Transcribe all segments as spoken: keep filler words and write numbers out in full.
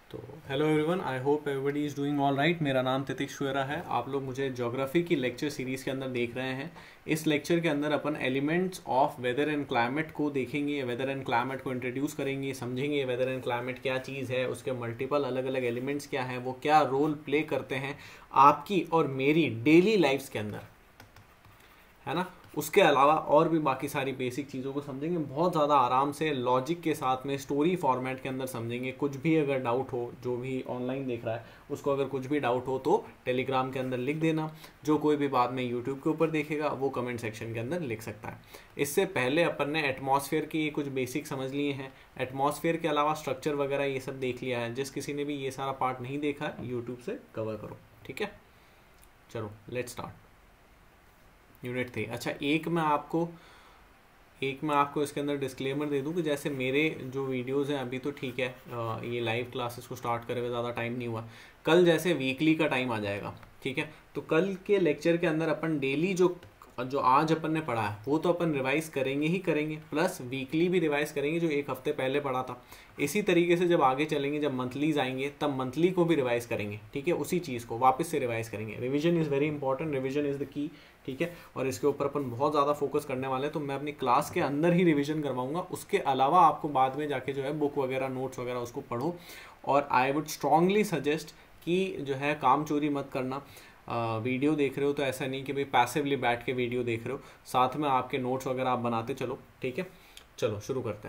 तो hello everyone, I hope everybody is doing all right. मेरा नाम तितिक शुएरा है। आप लोग मुझे ज्योग्राफी की लेक्चर सीरीज़ के अंदर देख रहे हैं। इस लेक्चर के अंदर अपन elements of weather and climate को देखेंगे, वेदर एंड क्लाइमेट को इंट्रोड्यूस करेंगे, समझेंगे वेदर एंड क्लाइमेट क्या चीज़ है, उसके मल्टीपल अलग अलग एलिमेंट्स क्या हैं, वो क्या रोल प्ले करते हैं आपकी और मेरी डेली लाइफ्स के अंदर, है ना। उसके अलावा और भी बाकी सारी बेसिक चीज़ों को समझेंगे बहुत ज़्यादा आराम से, लॉजिक के साथ में, स्टोरी फॉर्मेट के अंदर समझेंगे। कुछ भी अगर डाउट हो, जो भी ऑनलाइन देख रहा है उसको अगर कुछ भी डाउट हो तो टेलीग्राम के अंदर लिख देना। जो कोई भी बाद में यूट्यूब के ऊपर देखेगा वो कमेंट सेक्शन के अंदर लिख सकता है। इससे पहले अपन ने एटमॉस्फेयर की कुछ बेसिक समझ लिए हैं। एटमॉस्फेयर के अलावा स्ट्रक्चर वगैरह ये सब देख लिया है। जिस किसी ने भी ये सारा पार्ट नहीं देखा है यूट्यूब से कवर करो, ठीक है। चलो लेट्स स्टार्ट। Unit three. अच्छा, एक मैं आपको एक मैं आपको इसके अंदर डिस्क्लेमर दे दूं कि जैसे मेरे जो वीडियोस हैं अभी तो ठीक है, ये लाइव क्लासेस को स्टार्ट करे हुए ज़्यादा टाइम नहीं हुआ। कल जैसे वीकली का टाइम आ जाएगा, ठीक है। तो कल के लेक्चर के अंदर अपन डेली जो जो आज अपन ने पढ़ा है वो तो अपन रिवाइज करेंगे ही करेंगे, प्लस वीकली भी रिवाइज करेंगे जो एक हफ्ते पहले पढ़ा था। इसी तरीके से जब आगे चलेंगे, जब मंथलीज आएंगे तब मंथली को भी रिवाइज करेंगे, ठीक है। उसी चीज़ को वापस से रिवाइज करेंगे। Revision is very important, revision is the key, ठीक है। और इसके ऊपर अपन बहुत ज़्यादा फोकस करने वाले हैं, तो मैं अपनी क्लास के अंदर ही रिवीजन करवाऊंगा। उसके अलावा आपको बाद में जाके जो है बुक वगैरह, नोट्स वगैरह उसको पढ़ो। और आई वुड स्ट्रांगली सजेस्ट कि जो है काम चोरी मत करना। आ, वीडियो देख रहे हो तो ऐसा नहीं कि भाई पैसिवली बैठ के वीडियो देख रहे हो, साथ में आपके नोट्स वगैरह आप बनाते चलो, ठीक है। चलो शुरू करते हैं।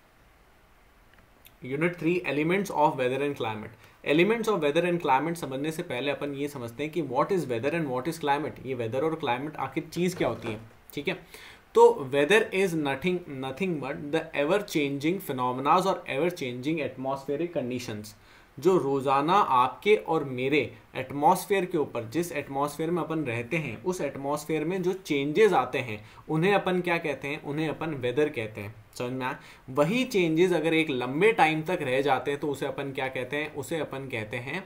Unit three, elements of weather and climate. Elements of weather and climate समझने से पहले अपन ये समझते हैं कि what is weather and what is climate. ये वेदर और क्लाइमेट आखिर चीज़ क्या होती है, ठीक है। तो weather is nothing nothing but the ever changing phenomenas और एवर चेंजिंग एटमॉस्फेरिक कंडीशंस। जो रोज़ाना आपके और मेरे एटमॉस्फेयर के ऊपर, जिस एटमॉस्फेयर में अपन रहते हैं उस एटमॉस्फेयर में जो चेंजेस आते हैं उन्हें अपन क्या कहते हैं, उन्हें अपन वेदर कहते हैं। समझ में आया। वही चेंजेस अगर एक लंबे टाइम तक रह जाते हैं तो उसे अपन क्या कहते हैं, उसे अपन कहते हैं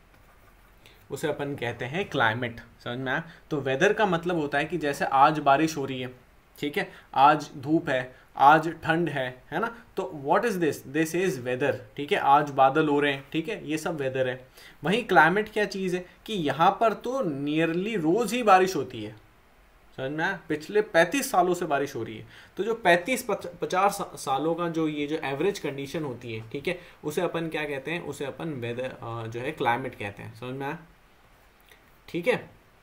उसे अपन कहते हैं क्लाइमेट। समझ में आया। तो वेदर का मतलब होता है कि जैसे आज बारिश हो रही है, ठीक है, आज धूप है, आज ठंड है है ना। तो what is this, this is weather, ठीक है। आज बादल हो रहे हैं, ठीक है, ये सब वेदर है। वहीं क्लाइमेट क्या चीज़ है कि यहाँ पर तो नियरली रोज ही बारिश होती है। समझ में आया। पिछले पैंतीस सालों से बारिश हो रही है। तो जो पैंतीस पचास सालों का जो ये जो एवरेज कंडीशन होती है, ठीक है, उसे अपन क्या कहते हैं, उसे अपन वेदर जो है क्लाइमेट कहते हैं। समझ में आया, ठीक है।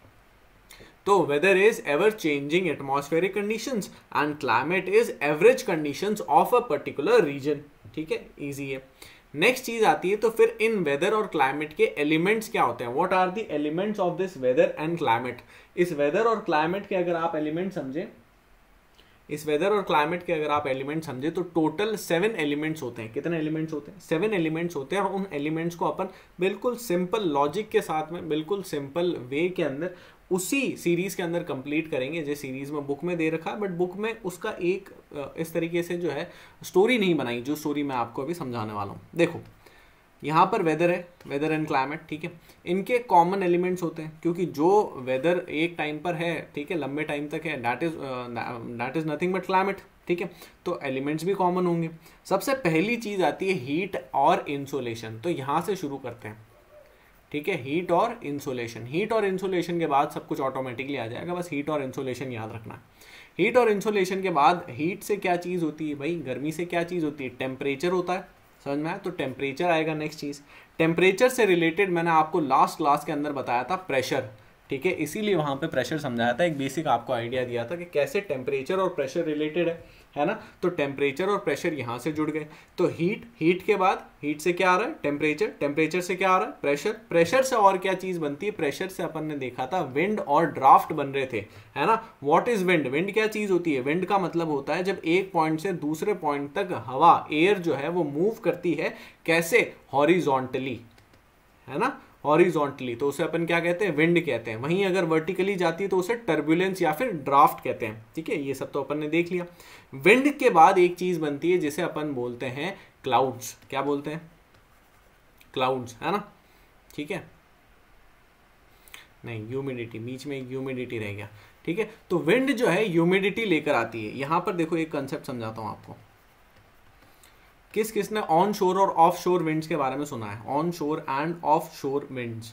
तो weather is ever changing atmospheric conditions and climate is average conditions of a particular region, ठीक है, इजी है। नेक्स्ट चीज आती है, तो फिर इन वेदर और क्लाइमेट के एलिमेंट्स क्या होते हैं, what are the elements of this weather and climate. इस वेदर और क्लाइमेट के अगर आप एलिमेंट समझे इस वेदर और क्लाइमेट के अगर आप एलिमेंट समझे तो टोटल सेवन एलिमेंट्स होते हैं। कितने एलिमेंट्स होते हैं, सेवन एलिमेंट्स होते हैं। और उन एलिमेंट्स को अपन बिल्कुल सिंपल लॉजिक के साथ में, बिल्कुल सिंपल वे के अंदर उसी सीरीज के अंदर कंप्लीट करेंगे जो सीरीज में बुक में दे रखा है। बट बुक में उसका एक इस तरीके से जो है स्टोरी नहीं बनाई, जो स्टोरी मैं आपको अभी समझाने वाला हूँ। देखो यहाँ पर वेदर है, वेदर एंड क्लाइमेट, ठीक है। इनके कॉमन एलिमेंट्स होते हैं, क्योंकि जो वेदर एक टाइम पर है, ठीक है, लंबे टाइम तक है, that is that is nothing but climate, ठीक है। तो एलिमेंट्स भी कॉमन होंगे। सबसे पहली चीज आती है हीट और इंसोलेशन। तो यहाँ से शुरू करते हैं, ठीक है। हीट और इंसोलेशन, हीट और इंसोलेशन के बाद सब कुछ ऑटोमेटिकली आ जाएगा, बस हीट और इंसोलेशन याद रखना है। हीट और इंसोलेशन के बाद हीट से क्या चीज़ होती है भाई, गर्मी से क्या चीज़ होती है, टेम्परेचर होता है। समझ में आया। तो टेम्परेचर आएगा नेक्स्ट चीज़। टेम्परेचर से रिलेटेड मैंने आपको लास्ट क्लास के अंदर बताया था प्रेशर, ठीक है, इसीलिए वहाँ पे प्रेशर समझाया था। एक बेसिक आपको आइडिया दिया था कि कैसे टेम्परेचर और प्रेशर रिलेटेड है है ना। तो टेम्परेचर और प्रेशर यहाँ से जुड़ गए। तो हीट, हीट के बाद हीट से क्या आ रहा है, टेम्परेचर, टेम्परेचर से क्या आ रहा है, प्रेशर, प्रेशर से और क्या चीज़ बनती है, प्रेशर से अपन ने देखा था विंड और ड्राफ्ट बन रहे थे, है ना। व्हाट इज विंड, विंड क्या चीज़ होती है, विंड का मतलब होता है जब एक पॉइंट से दूसरे पॉइंट तक हवा, एयर जो है वो मूव करती है, कैसे, हॉरिजॉन्टली, है ना, हॉरिजॉन्टली। तो उसे अपन क्या कहते हैं, विंड कहते हैं। वहीं अगर वर्टिकली जाती है तो उसे टर्बुलेंस या फिर ड्राफ्ट कहते हैं, ठीक है। ये सब तो अपन ने देख लिया। विंड के बाद एक चीज बनती है जिसे अपन बोलते हैं क्लाउड्स। क्या बोलते हैं, क्लाउड्स, है ना, ठीक है। नहीं, ह्यूमिडिटी, बीच में एक ह्यूमिडिटी रह गया, ठीक है। तो विंड जो है ह्यूमिडिटी लेकर आती है। यहां पर देखो एक कंसेप्ट समझाता हूं आपको। किस किसने ऑन शोर और ऑफ शोर विंड्स के बारे में सुना है? ऑन शोर एंड ऑफ शोर विंड्स।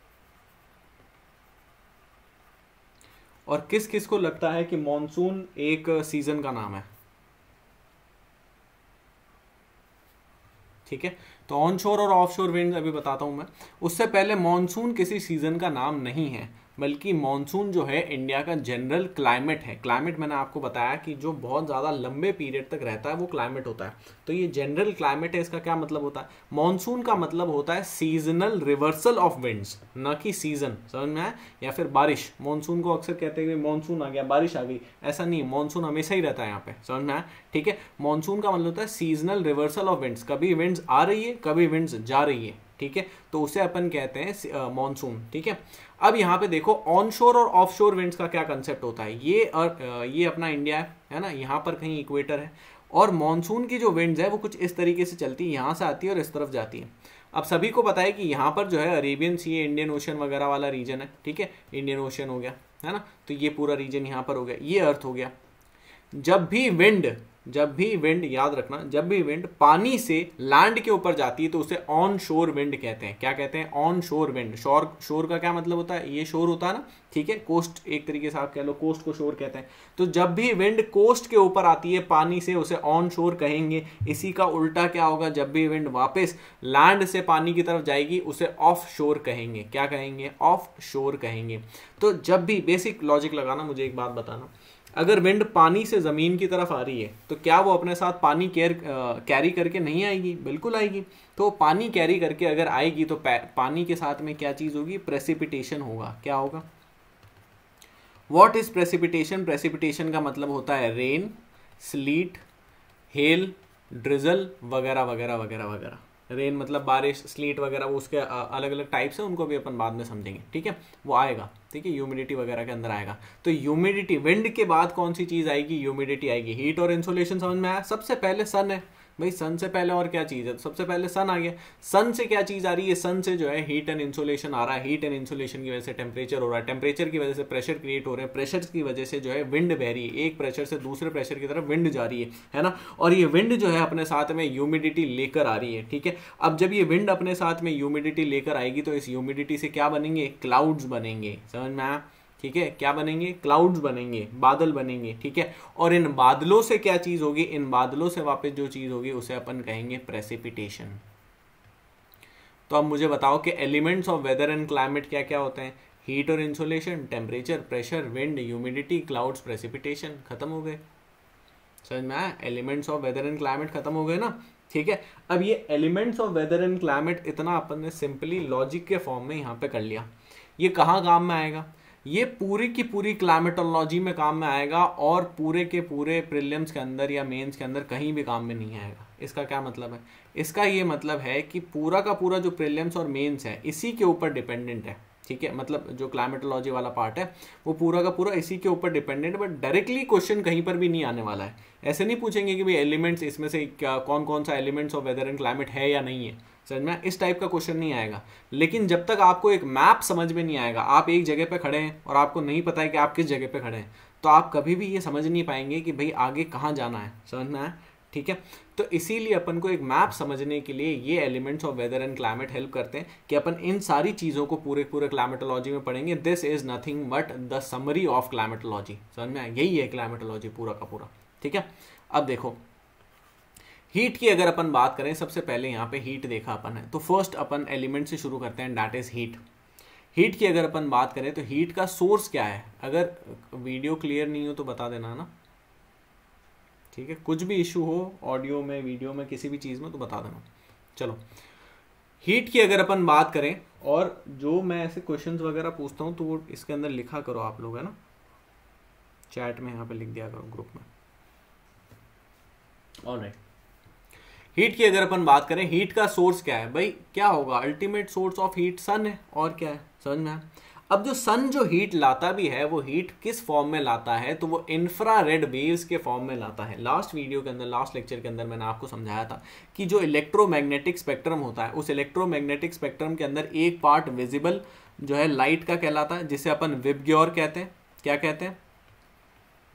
और किस किस को लगता है कि मॉनसून एक सीजन का नाम है? ठीक है, तो ऑन शोर और ऑफ शोर विंड्स अभी बताता हूं मैं। उससे पहले मॉनसून किसी सीजन का नाम नहीं है, बल्कि मॉनसून जो है इंडिया का जनरल क्लाइमेट है। क्लाइमेट मैंने आपको बताया कि जो बहुत ज़्यादा लंबे पीरियड तक रहता है वो क्लाइमेट होता है। तो ये जनरल क्लाइमेट है। इसका क्या मतलब होता है? मॉनसून का मतलब होता है सीजनल रिवर्सल ऑफ विंड्स, न कि सीजन। समझ में आया? या फिर बारिश, मॉनसून को अक्सर कहते हैं कि मॉनसून आ गया, बारिश आ गई, ऐसा नहीं है। मॉनसून हमेशा ही रहता है यहाँ पे। समझ में आया? ठीक है, मॉनसून का मतलब होता है सीजनल रिवर्सल ऑफ विंड्स। कभी विंड्स आ रही है, कभी विंड्स जा रही है। ठीक है, तो उसे अपन कहते हैं मॉनसून। ठीक है, अब यहाँ पे देखो ऑनशोर और ऑफशोर विंड्स का क्या कंसेप्ट होता है। ये और ये अपना इंडिया है, है ना, यहाँ पर कहीं इक्वेटर है, और मॉनसून की जो विंड्स है वो कुछ इस तरीके से चलती है, यहाँ से आती है और इस तरफ जाती है। अब सभी को पता है कि यहाँ पर जो है अरेबियन सी, इंडियन ओशन वगैरह वाला रीजन है। ठीक है, इंडियन ओशन हो गया, है ना, तो ये पूरा रीजन यहाँ पर हो गया, ये अर्थ हो गया। जब भी विंड जब भी विंड याद रखना, जब भी विंड पानी से लैंड के ऊपर जाती है तो उसे ऑन शोर विंड कहते हैं। क्या कहते हैं? ऑन शोर विंड। शोर शोर का क्या मतलब होता है? ये शोर होता है ना, ठीक है, कोस्ट एक तरीके से आप कह लो, कोस्ट को शोर कहते हैं। तो जब भी विंड कोस्ट के ऊपर आती है पानी से, उसे ऑन शोर कहेंगे। इसी का उल्टा क्या होगा? जब भी विंड वापस लैंड से पानी की तरफ जाएगी उसे ऑफ शोर कहेंगे। क्या कहेंगे? ऑफ शोर कहेंगे। तो जब भी, बेसिक लॉजिक लगाना, मुझे एक बात बताना, अगर विंड पानी से ज़मीन की तरफ आ रही है तो क्या वो अपने साथ पानी केयर कैरी करके नहीं आएगी? बिल्कुल आएगी। तो पानी कैरी करके अगर आएगी तो पानी के साथ में क्या चीज़ होगी? प्रेसिपिटेशन होगा। क्या होगा? What is precipitation? प्रेसिपिटेशन का मतलब होता है रेन, स्लीट, हेल, ड्रिजल वगैरह वगैरह वगैरह वगैरह। रेन मतलब बारिश, स्लीट वगैरह, वो उसके अलग अलग टाइप्स हैं, उनको भी अपन बाद में समझेंगे। ठीक है, वो आएगा। ठीक है, ह्यूमिडिटी वगैरह के अंदर आएगा। तो ह्यूमिडिटी, विंड के बाद कौन सी चीज आएगी? ह्यूमिडिटी आएगी। हीट और इंसुलेशन समझ में आया? सबसे पहले सन है भाई, सन से पहले और क्या चीज है? तो सबसे पहले सन आ गया। सन से क्या चीज आ रही है? सन से जो है हीट एंड इंसुलेशन आ रहा है। हीट एंड इंसुलेशन की वजह से टेम्परेचर हो रहा है, टेम्परेचर की वजह से प्रेशर क्रिएट हो रहे हैं, प्रेशर की वजह से जो है विंड बह रही है, एक प्रेशर से दूसरे प्रेशर की तरफ विंड जा रही है, है ना। और ये विंड जो है अपने साथ में ह्यूमिडिटी लेकर आ रही है। ठीक है, अब जब ये विंड अपने साथ में ह्यूमिडिटी लेकर आएगी तो इस ह्यूमिडिटी से क्या बनेंगे? क्लाउड्स बनेंगे। समझ में आया? ठीक है, क्या बनेंगे? क्लाउड्स बनेंगे, बादल बनेंगे। ठीक है, और इन बादलों से क्या चीज होगी? इन बादलों से वापस जो चीज होगी उसे अपन कहेंगे प्रेसिपिटेशन। तो अब मुझे बताओ कि elements of weather and climate क्या क्या होते हैं? हीट और insulation, temperature, pressure, wind, humidity, clouds, precipitation. खत्म हो गए। समझ में आया? Elements of weather and climate खत्म हो गए ना। ठीक है, अब ये elements of weather and climate इतना अपन ने सिंपली लॉजिक के फॉर्म में यहाँ पे कर लिया। ये कहाँ काम में आएगा? ये पूरी की पूरी क्लाइमेटोलॉजी में काम में आएगा, और पूरे के पूरे प्रीलिम्स के अंदर या मेंस के अंदर कहीं भी काम में नहीं आएगा। इसका क्या मतलब है? इसका ये मतलब है कि पूरा का पूरा जो प्रीलिम्स और मेंस है इसी के ऊपर डिपेंडेंट है। ठीक है, मतलब जो क्लाइमेटोलॉजी वाला पार्ट है वो पूरा का पूरा इसी के ऊपर डिपेंडेंट है। बट डायरेक्टली क्वेश्चन कहीं पर भी नहीं आने वाला है। ऐसे नहीं पूछेंगे कि भाई एलिमेंट्स, इसमें से क्या कौन कौन सा elements of weather and climate है या नहीं है। समझ में? इस टाइप का क्वेश्चन नहीं आएगा। लेकिन जब तक आपको एक मैप समझ में नहीं आएगा, आप एक जगह पे खड़े हैं और आपको नहीं पता है कि आप किस जगह पे खड़े हैं, तो आप कभी भी ये समझ नहीं पाएंगे कि भाई आगे कहाँ जाना है। समझ में आया? ठीक है, तो इसीलिए अपन को एक मैप समझने के लिए ये elements of weather and climate help करते हैं कि अपन इन सारी चीज़ों को पूरे पूरे क्लाइमेटोलॉजी में पढ़ेंगे। This is nothing but the summary of climatology. समझ में आया? यही है क्लाइमेटोलॉजी पूरा का पूरा। ठीक है, अब देखो हीट की अगर अपन बात करें, सबसे पहले यहाँ पे हीट देखा अपन है, तो फर्स्ट अपन एलिमेंट से शुरू करते हैं, दैट इज हीट। हीट की अगर अपन बात करें तो हीट का सोर्स क्या है? अगर वीडियो क्लियर नहीं हो तो बता देना ना। ठीक है, कुछ भी इशू हो ऑडियो में, वीडियो में, किसी भी चीज़ में तो बता देना। चलो, हीट की अगर अपन बात करें, और जो मैं ऐसे क्वेश्चंस वगैरह पूछता हूँ तो वो इसके अंदर लिखा करो आप लोग, है ना, चैट में यहाँ पे लिख दिया करो ग्रुप में। ऑलराइट, हीट की अगर अपन बात करें, हीट का सोर्स क्या है भाई? क्या होगा? Ultimate source of heat sun है, और क्या है? समझ में? अब जो सन जो हीट लाता भी है वो हीट किस फॉर्म में लाता है? तो वो इंफ्रारेड वेव्स के फॉर्म में लाता है। लास्ट वीडियो के अंदर, लास्ट लेक्चर के अंदर मैंने आपको समझाया था कि जो इलेक्ट्रोमैग्नेटिक स्पेक्ट्रम होता है, उस इलेक्ट्रोमैग्नेटिक स्पेक्ट्रम के अंदर एक पार्ट विजिबल जो है लाइट का कहलाता है, जिसे अपन विबग्योर कहते हैं। क्या कहते हैं?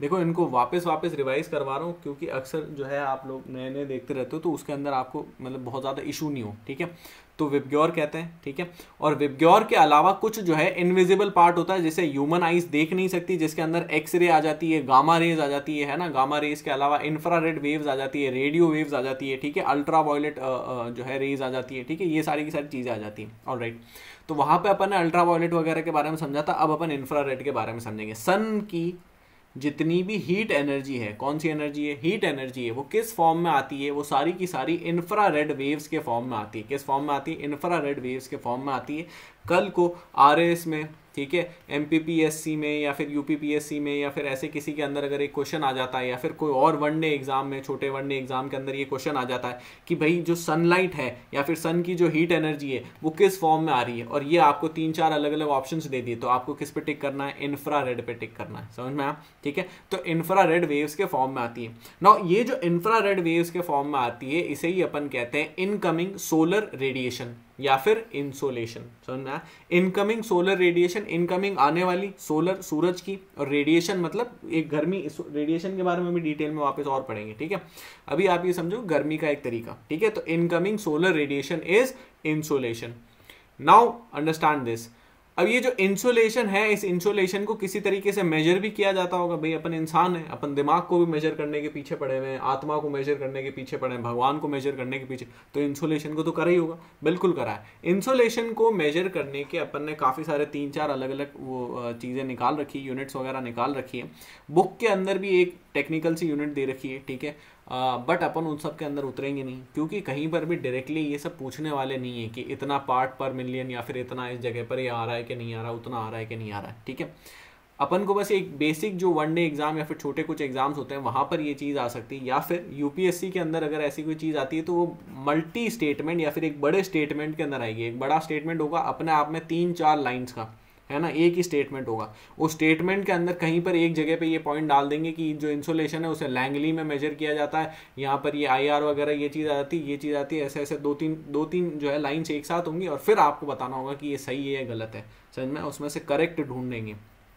देखो इनको वापस वापस रिवाइज करवा रहा हूँ क्योंकि अक्सर जो है आप लोग नए नए देखते रहते हो तो उसके अंदर आपको मतलब बहुत ज़्यादा इशू नहीं हो, ठीक है। तो विबग्योर कहते हैं, ठीक है। और विबग्योर के अलावा कुछ जो है इनविजिबल पार्ट होता है जिसे ह्यूमन आइज देख नहीं सकती, जिसके अंदर एक्सरे आ जाती है, गामा रेज आ जाती है है ना। गामा रेज के अलावा इंफ्रारेड वेव्स आ जाती है, रेडियो वेव्स आ जाती है, ठीक है। अल्ट्रा वायलेट जो है रेज आ जाती है, ठीक है। ये सारी की सारी चीज़ें आ जाती हैं, ऑलराइट। तो वहां पे अपन ने अल्ट्रा वायलेट वगैरह के बारे में समझा था, अब अपन इंफ्रारेड के बारे में समझेंगे। सन की जितनी भी हीट एनर्जी है, कौन सी एनर्जी है, हीट एनर्जी है, वो किस फॉर्म में आती है, वो सारी की सारी इंफ्रारेड वेव्स के फॉर्म में आती है। किस फॉर्म में आती है, इंफ्रारेड वेव्स के फॉर्म में आती है। कल को आरएएस में, ठीक है, एमपीपीएससी में या फिर यूपीपीएससी में या फिर ऐसे किसी के अंदर अगर एक क्वेश्चन आ जाता है या फिर कोई और वनडे एग्जाम में, छोटे वनडे एग्जाम के अंदर ये क्वेश्चन आ जाता है कि भाई जो सनलाइट है या फिर सन की जो हीट एनर्जी है वो किस फॉर्म में आ रही है, और ये आपको तीन चार अलग अलग ऑप्शंस दे दिए, तो आपको किस पे टिक करना है, इंफ्रारेड पे टिक करना है। समझ में आया, ठीक है। तो इंफ्रारेड वेव्स के फॉर्म में आती है। नाउ ये जो इंफ्रारेड वेव्स के फॉर्म में आती है इसे ही अपन कहते हैं इनकमिंग सोलर रेडिएशन या फिर इंसोलेशन। समझ में आया, इनकमिंग सोलर रेडिएशन, इनकमिंग आने वाली सोलर सूरज की, और रेडिएशन मतलब एक गर्मी। रेडिएशन के बारे में भी डिटेल में वापस और पढ़ेंगे, ठीक है। अभी आप ये समझो गर्मी का एक तरीका, ठीक है। तो incoming solar radiation is insolation. Now understand this. अब ये जो इंसोलेशन है, इस इंसोलेशन को किसी तरीके से मेजर भी किया जाता होगा। भाई अपन इंसान है, अपन दिमाग को भी मेजर करने के पीछे पड़े हुए हैं, आत्मा को मेजर करने के पीछे पड़े हैं, भगवान को मेजर करने के पीछे, तो इंसोलेशन को तो करा ही होगा, बिल्कुल करा है। इंसोलेशन को मेजर करने के अपन ने काफ़ी सारे तीन चार अलग अलग वो चीज़ें निकाल रखी, यूनिट्स वगैरह निकाल रखी है। बुक के अंदर भी एक टेक्निकल सी यूनिट दे रखी है, ठीक है। बट अपन उन सब के अंदर उतरेंगे नहीं क्योंकि कहीं पर भी डायरेक्टली ये सब पूछने वाले नहीं है कि इतना पार्ट पर मिलियन या फिर इतना इस जगह पर ये आ रहा है कि नहीं आ रहा, उतना आ रहा है कि नहीं आ रहा है, ठीक है। अपन को बस एक बेसिक जो वनडे एग्जाम या फिर छोटे कुछ एग्जाम्स होते हैं वहां पर ये चीज़ आ सकती है, या फिर यूपीएससी के अंदर अगर ऐसी कोई चीज़ आती है तो वो मल्टी स्टेटमेंट या फिर एक बड़े स्टेटमेंट के अंदर आएगी। एक बड़ा स्टेटमेंट होगा अपने आप में तीन चार लाइन्स का, है ना, एक ही स्टेटमेंट होगा। उस स्टेटमेंट के अंदर कहीं पर एक जगह पे ये पॉइंट डाल देंगे कि जो इंसोलेशन है उसे लैंगली में मेजर किया जाता है, यहाँ पर ये आईआर वगैरह ये चीज़ आ जाती है, ये चीज़ आती है, ऐसे ऐसे दो तीन दो तीन जो है लाइन्स एक साथ होंगी और फिर आपको बताना होगा कि ये सही है या गलत है। समझ में, उसमें से करेक्ट ढूंढेंगे,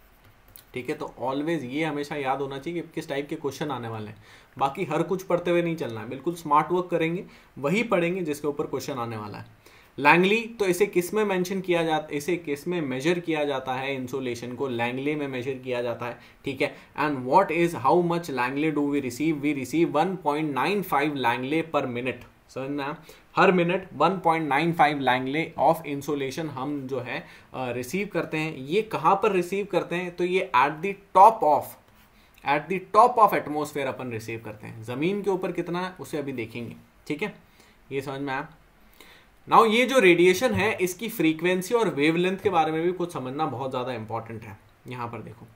ठीक है। तो ऑलवेज ये हमेशा याद होना चाहिए कि किस टाइप के क्वेश्चन आने वाले हैं। बाकी हर कुछ पढ़ते हुए नहीं चलना है, बिल्कुल स्मार्ट वर्क करेंगे, वही पढ़ेंगे जिसके ऊपर क्वेश्चन आने वाला है। लैंगली, तो इसे किस में मेंशन किया जाता, इसे किस में मेजर किया जाता है, इंसोलेशन को लैंगले में मेजर किया जाता है, ठीक है। And what is how much langley do we receive, we receive one point nine five langley per minute. समझना, हर minute one point nine five langley of insolation हम जो है रिसीव uh, करते हैं। ये कहाँ पर रिसीव करते हैं, तो ये at the top of at the top of atmosphere अपन रिसीव करते हैं। जमीन के ऊपर कितना है उसे अभी देखेंगे, ठीक है। ये समझ में आया। नाउ ये जो रेडिएशन है इसकी फ्रीक्वेंसी और वेवलेंथ के बारे में भी कुछ समझना बहुत ज़्यादा इंपॉर्टेंट है। यहाँ पर देखो,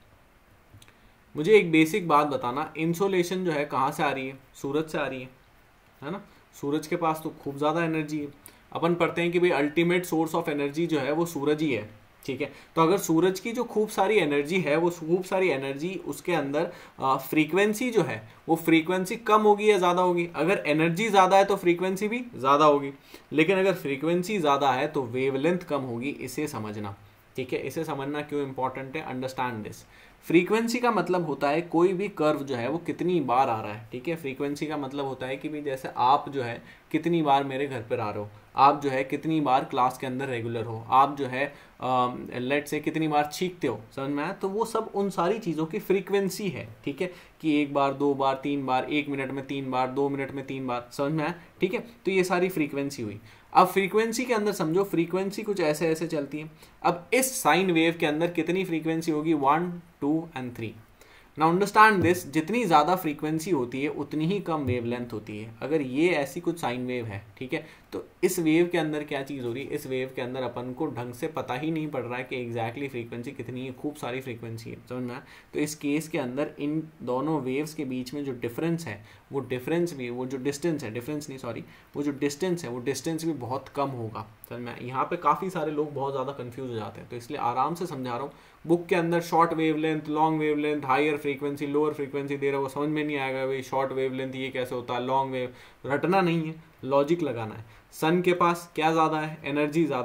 मुझे एक बेसिक बात बताना, इंसोलेशन जो है कहाँ से आ रही है, सूरज से आ रही है, है ना। सूरज के पास तो खूब ज़्यादा एनर्जी है। अपन पढ़ते हैं कि भाई अल्टीमेट सोर्स ऑफ एनर्जी जो है वो सूरज ही है, ठीक है। तो अगर सूरज की जो खूब सारी एनर्जी है, वो खूब सारी एनर्जी उसके अंदर फ्रीक्वेंसी जो है वो फ्रीक्वेंसी कम होगी या ज़्यादा होगी। अगर एनर्जी ज़्यादा है तो फ्रीक्वेंसी भी ज़्यादा होगी, लेकिन अगर फ्रीक्वेंसी ज़्यादा है तो वेवलेंथ कम होगी। इसे समझना, ठीक है। इसे समझना क्यों इंपॉर्टेंट है, अंडरस्टैंड दिस। फ्रीक्वेंसी का मतलब होता है कोई भी कर्व जो है वो कितनी बार आ रहा है, ठीक है। फ्रीक्वेंसी का मतलब होता है कि भी जैसे आप जो है कितनी बार मेरे घर पर आ रहे हो, आप जो है कितनी बार क्लास के अंदर रेगुलर हो, आप जो है लेट से कितनी बार छींकते हो। समझ में आया, तो वो सब उन सारी चीज़ों की फ्रीक्वेंसी है, ठीक है। कि एक बार, दो बार, तीन बार, एक मिनट में तीन बार, दो मिनट में तीन बार। समझ में आया, ठीक है। तो ये सारी फ्रीक्वेंसी हुई। अब फ्रीक्वेंसी के अंदर समझो, फ्रीक्वेंसी कुछ ऐसे ऐसे चलती है। अब इस साइन वेव के अंदर कितनी फ्रीक्वेंसी होगी, one two and three. Now understand this, जितनी ज़्यादा फ्रीक्वेंसी होती है उतनी ही कम वेवलेंथ होती है। अगर ये ऐसी कुछ साइन वेव है, ठीक है, तो इस वेव के अंदर क्या चीज़ हो रही है, इस वेव के अंदर अपन को ढंग से पता ही नहीं पड़ रहा है कि एग्जैक्टली फ्रीक्वेंसी कितनी है, खूब सारी फ्रीक्वेंसी है। समझ में। तो इस केस के अंदर इन दोनों वेव्स के बीच में जो डिफरेंस है, वो डिफरेंस भी, वो जो डिस्टेंस है, डिफरेंस नहीं सॉरी वो जो डिस्टेंस है वो डिस्टेंस भी बहुत कम होगा। समझ में। यहाँ पे काफ़ी सारे लोग बहुत ज़्यादा कंफ्यूज हो जाते हैं, तो इसलिए आराम से समझा रहा हूँ। बुक के अंदर short wavelength, long wavelength, higher frequency, lower frequency दे रहा है, वो समझ में नहीं आएगा भाई शॉर्ट वेवलेंथ ये कैसे होता है, लॉन्ग वेव, रटना नहीं है, लॉजिक लगाना है। सन के पास क्या ज़्यादा है, एनर्जी ज़्यादा है।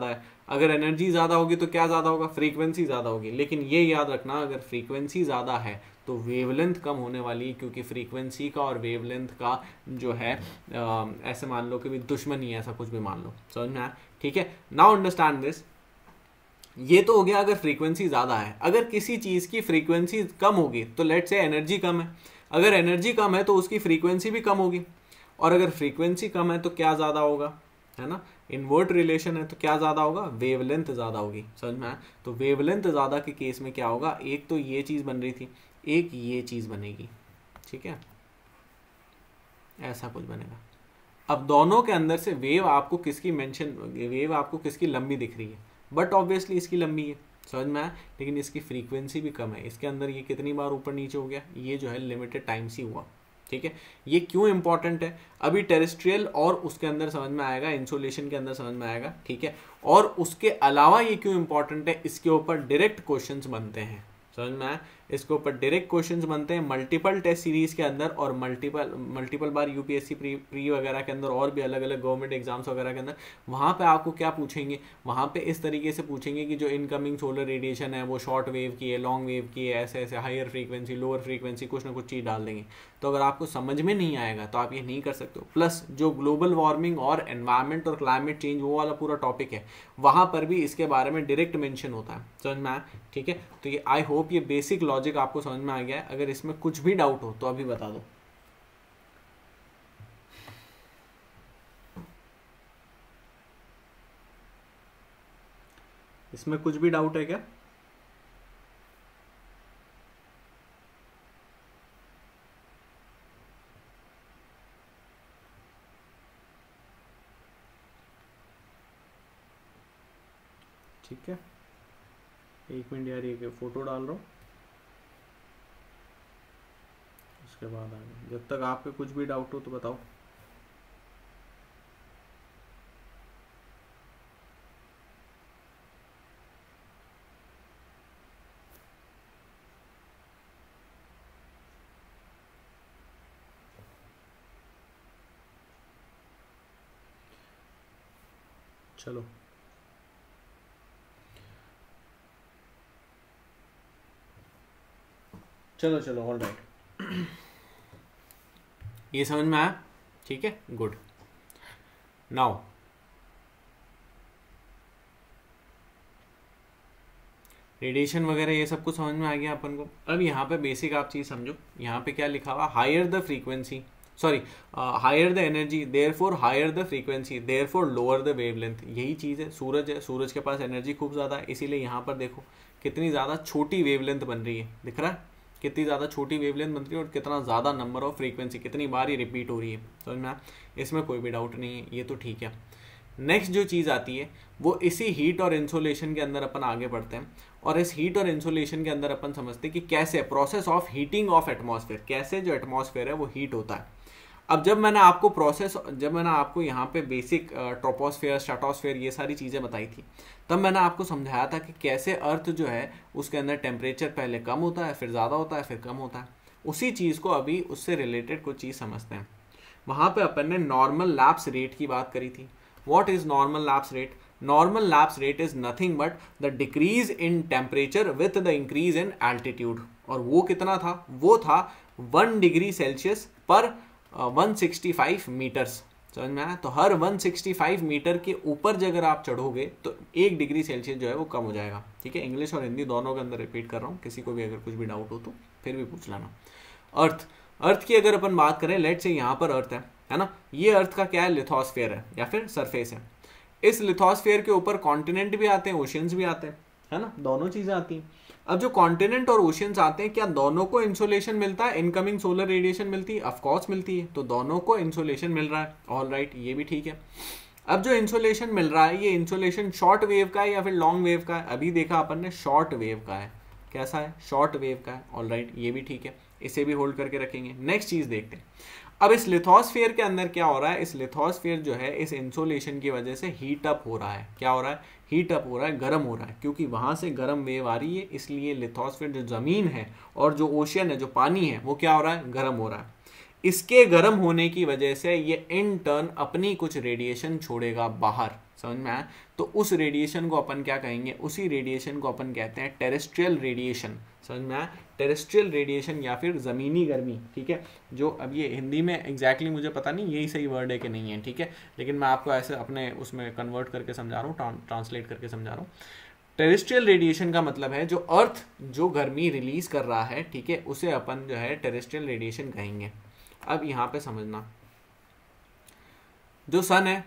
अगर एनर्जी ज़्यादा होगी तो क्या ज़्यादा होगा, फ्रीक्वेंसी ज़्यादा होगी। लेकिन ये याद रखना, अगर फ्रीक्वेंसी ज़्यादा है तो वेवलेंथ कम होने वाली है, क्योंकि फ्रीक्वेंसी का और वेवलेंथ का जो है आ, ऐसे मान लो कि भी दुश्मनी है, ऐसा कुछ भी मान लो, समझ में आया, ठीक है। नाउ अंडरस्टैंड दिस, ये तो हो गया अगर फ्रीक्वेंसी ज़्यादा है। अगर किसी चीज़ की फ्रीक्वेंसी कम होगी तो लेट से एनर्जी कम है, अगर एनर्जी कम है तो उसकी फ्रीक्वेंसी भी कम होगी, और अगर फ्रीक्वेंसी कम है तो क्या ज़्यादा होगा, है ना, इनवर्ट रिलेशन है तो क्या ज़्यादा होगा, वेवलेंथ ज़्यादा होगी, समझ में आया। तो वेवलेंथ ज़्यादा के केस में क्या होगा, एक तो ये चीज़ बन रही थी, एक ये चीज़ बनेगी, ठीक है, ऐसा कुछ बनेगा। अब दोनों के अंदर से वेव आपको किसकी मेंशन, वेव आपको किसकी लंबी दिख रही है, बट ऑब्वियसली इसकी लंबी है, समझ में आया, लेकिन इसकी फ्रीक्वेंसी भी कम है। इसके अंदर ये कितनी बार ऊपर नीचे हो गया, ये जो है लिमिटेड टाइम से हुआ, ठीक है। ये क्यों इंपॉर्टेंट है, अभी टेरेस्ट्रियल और उसके अंदर समझ में आएगा, इंसुलेशन के अंदर समझ में आएगा, ठीक है। और उसके अलावा ये क्यों इंपॉर्टेंट है, इसके ऊपर डायरेक्ट क्वेश्चंस बनते हैं, समझ में आया, इसके ऊपर डायरेक्ट क्वेश्चंस बनते हैं मल्टीपल टेस्ट सीरीज के अंदर, और मल्टीपल मल्टीपल बार यूपीएससी प्री प्री वगैरह के अंदर, और भी अलग अलग गवर्नमेंट एग्जाम्स वगैरह के अंदर। वहाँ पे आपको क्या पूछेंगे, वहाँ पे इस तरीके से पूछेंगे कि जो इनकमिंग सोलर रेडिएशन है वो शॉर्ट वेव की है, लॉन्ग वेव की है, ऐसे ऐसे हायर फ्रीक्वेंसी, लोअर फ्रीक्वेंसी, कुछ ना कुछ चीज़ डाल देंगे। तो अगर आपको समझ में नहीं आएगा तो आप ये नहीं कर सकते हो। प्लस जो ग्लोबल वार्मिंग और एनवायरमेंट और क्लाइमेट चेंज वो वाला पूरा टॉपिक है, वहाँ पर भी इसके बारे में डायरेक्ट मेंशन होता है, समझ में आया, ठीक है। तो ये आई होप ये बेसिक लॉजिक आपको समझ में आ गया है। अगर इसमें कुछ भी डाउट हो तो अभी बता दो। इसमें कुछ भी डाउट है क्या? ठीक है, एक मिनट यार, ये फोटो डाल रहा हूँ, उसके बाद आगे। जब तक आपके कुछ भी डाउट हो तो बताओ। चलो चलो चलो ऑल राइट, ये समझ में आया, ठीक है, गुड। नाउ रेडिएशन वगैरह ये सब कुछ समझ में आ गया अपन को। अब यहाँ पे बेसिक आप चीज़ समझो, यहाँ पे क्या लिखा हुआ, higher the frequency, sorry higher the energy therefore higher the frequency therefore lower the wavelength. यही चीज़ है, सूरज है, सूरज के पास एनर्जी खूब ज़्यादा है, इसीलिए यहाँ पर देखो कितनी ज़्यादा छोटी वेवलेंथ बन रही है, दिख रहा है कितनी ज़्यादा छोटी वेवलेंथ बन रही है, और कितना ज़्यादा नंबर ऑफ फ्रीक्वेंसी, कितनी बार ये रिपीट हो रही है, समझ में, इसमें कोई भी डाउट नहीं है, ये तो ठीक है। नेक्स्ट जो चीज़ आती है वो इसी हीट और इंसुलेशन के अंदर अपन आगे बढ़ते हैं, और इस हीट और इंसुलेशन के अंदर अपन समझते हैं कि कैसे process of heating of atmosphere, कैसे जो एटमॉस्फेयर है वो हीट होता है। अब जब मैंने आपको प्रोसेस, जब मैंने आपको यहाँ पे बेसिक ट्रोपोस्फेयर, स्ट्रेटोस्फेयर ये सारी चीज़ें बताई थी, तब मैंने आपको समझाया था कि कैसे अर्थ जो है उसके अंदर टेम्परेचर पहले कम होता है, फिर ज़्यादा होता है, फिर कम होता है। उसी चीज़ को अभी उससे रिलेटेड कुछ चीज़ समझते हैं। वहाँ पे अपन ने नॉर्मल लैप्स रेट की बात करी थी। What is normal lapse rate? Normal lapse rate is nothing but the decrease in temperature with the increase in altitude. और वो कितना था? वो था one degree Celsius per one sixty five metres, समझ में आया? तो हर वन सिक्सटी फाइव मीटर के ऊपर जो अगर आप चढ़ोगे तो एक डिग्री सेल्सियस जो है वो कम हो जाएगा, ठीक है। इंग्लिश और हिंदी दोनों के अंदर रिपीट कर रहा हूँ, किसी को भी अगर कुछ भी डाउट हो तो फिर भी पूछ लेना। अर्थ, अर्थ की अगर अपन बात करें, लेट से यहाँ पर अर्थ है है ना, ये अर्थ का क्या है? लिथोस्फेयर है या फिर सरफेस है। इस लिथोस्फेयर के ऊपर कॉन्टिनेंट भी आते हैं, ओशियंस भी आते हैं, है ना, दोनों चीजें आती हैं। अब जो कॉन्टिनेंट और ओशियंस आते हैं, क्या दोनों को इंसुलेशन मिलता है? इनकमिंग सोलर रेडिएशन मिलती है? ऑफ कोर्स मिलती है, तो दोनों को इंसुलेशन मिल रहा है, ऑल राइट, ये भी ठीक है। अब जो इंसुलेशन मिल रहा है, ये इंसुलेशन शॉर्ट वेव का है या फिर लॉन्ग वेव का है? अभी देखा अपन ने शॉर्ट वेव का है। कैसा है? शॉर्ट वेव का है, ऑल राइट, ये भी ठीक है, इसे भी होल्ड करके रखेंगे। नेक्स्ट चीज देखते हैं, अब इस लिथोस्फेयर के अंदर क्या हो रहा है? इस लिथोस्फेयर जो है इस इंसुलेशन की वजह से हीट अप हो रहा है। क्या हो रहा है? हीट अप हो रहा है, गर्म हो रहा है, क्योंकि वहां से गर्म वेव आ रही है, इसलिए लिथोस्फेयर जो जमीन है और जो ओशियन है, जो पानी है, वो क्या हो रहा है? गर्म हो रहा है। इसके गर्म होने की वजह से ये इन टर्न अपनी कुछ रेडिएशन छोड़ेगा बाहर, समझ में आया? तो उस रेडिएशन को अपन क्या कहेंगे, उसी रेडिएशन को अपन कहते हैं टेरेस्ट्रियल रेडिएशन, समझ में आया? टेरेस्ट्रियल रेडिएशन या फिर ज़मीनी गर्मी, ठीक है। जो अब ये हिंदी में एग्जैक्टली exactly मुझे पता नहीं यही सही वर्ड है कि नहीं है, ठीक है, लेकिन मैं आपको ऐसे अपने उसमें कन्वर्ट करके समझा रहा हूँ, ट्रांसलेट करके समझा रहा हूँ। टेरेस्ट्रियल रेडिएशन का मतलब है जो अर्थ जो गर्मी रिलीज कर रहा है, ठीक है, उसे अपन जो है टेरेस्ट्रियल रेडिएशन कहेंगे। अब यहाँ पे समझना, जो सन है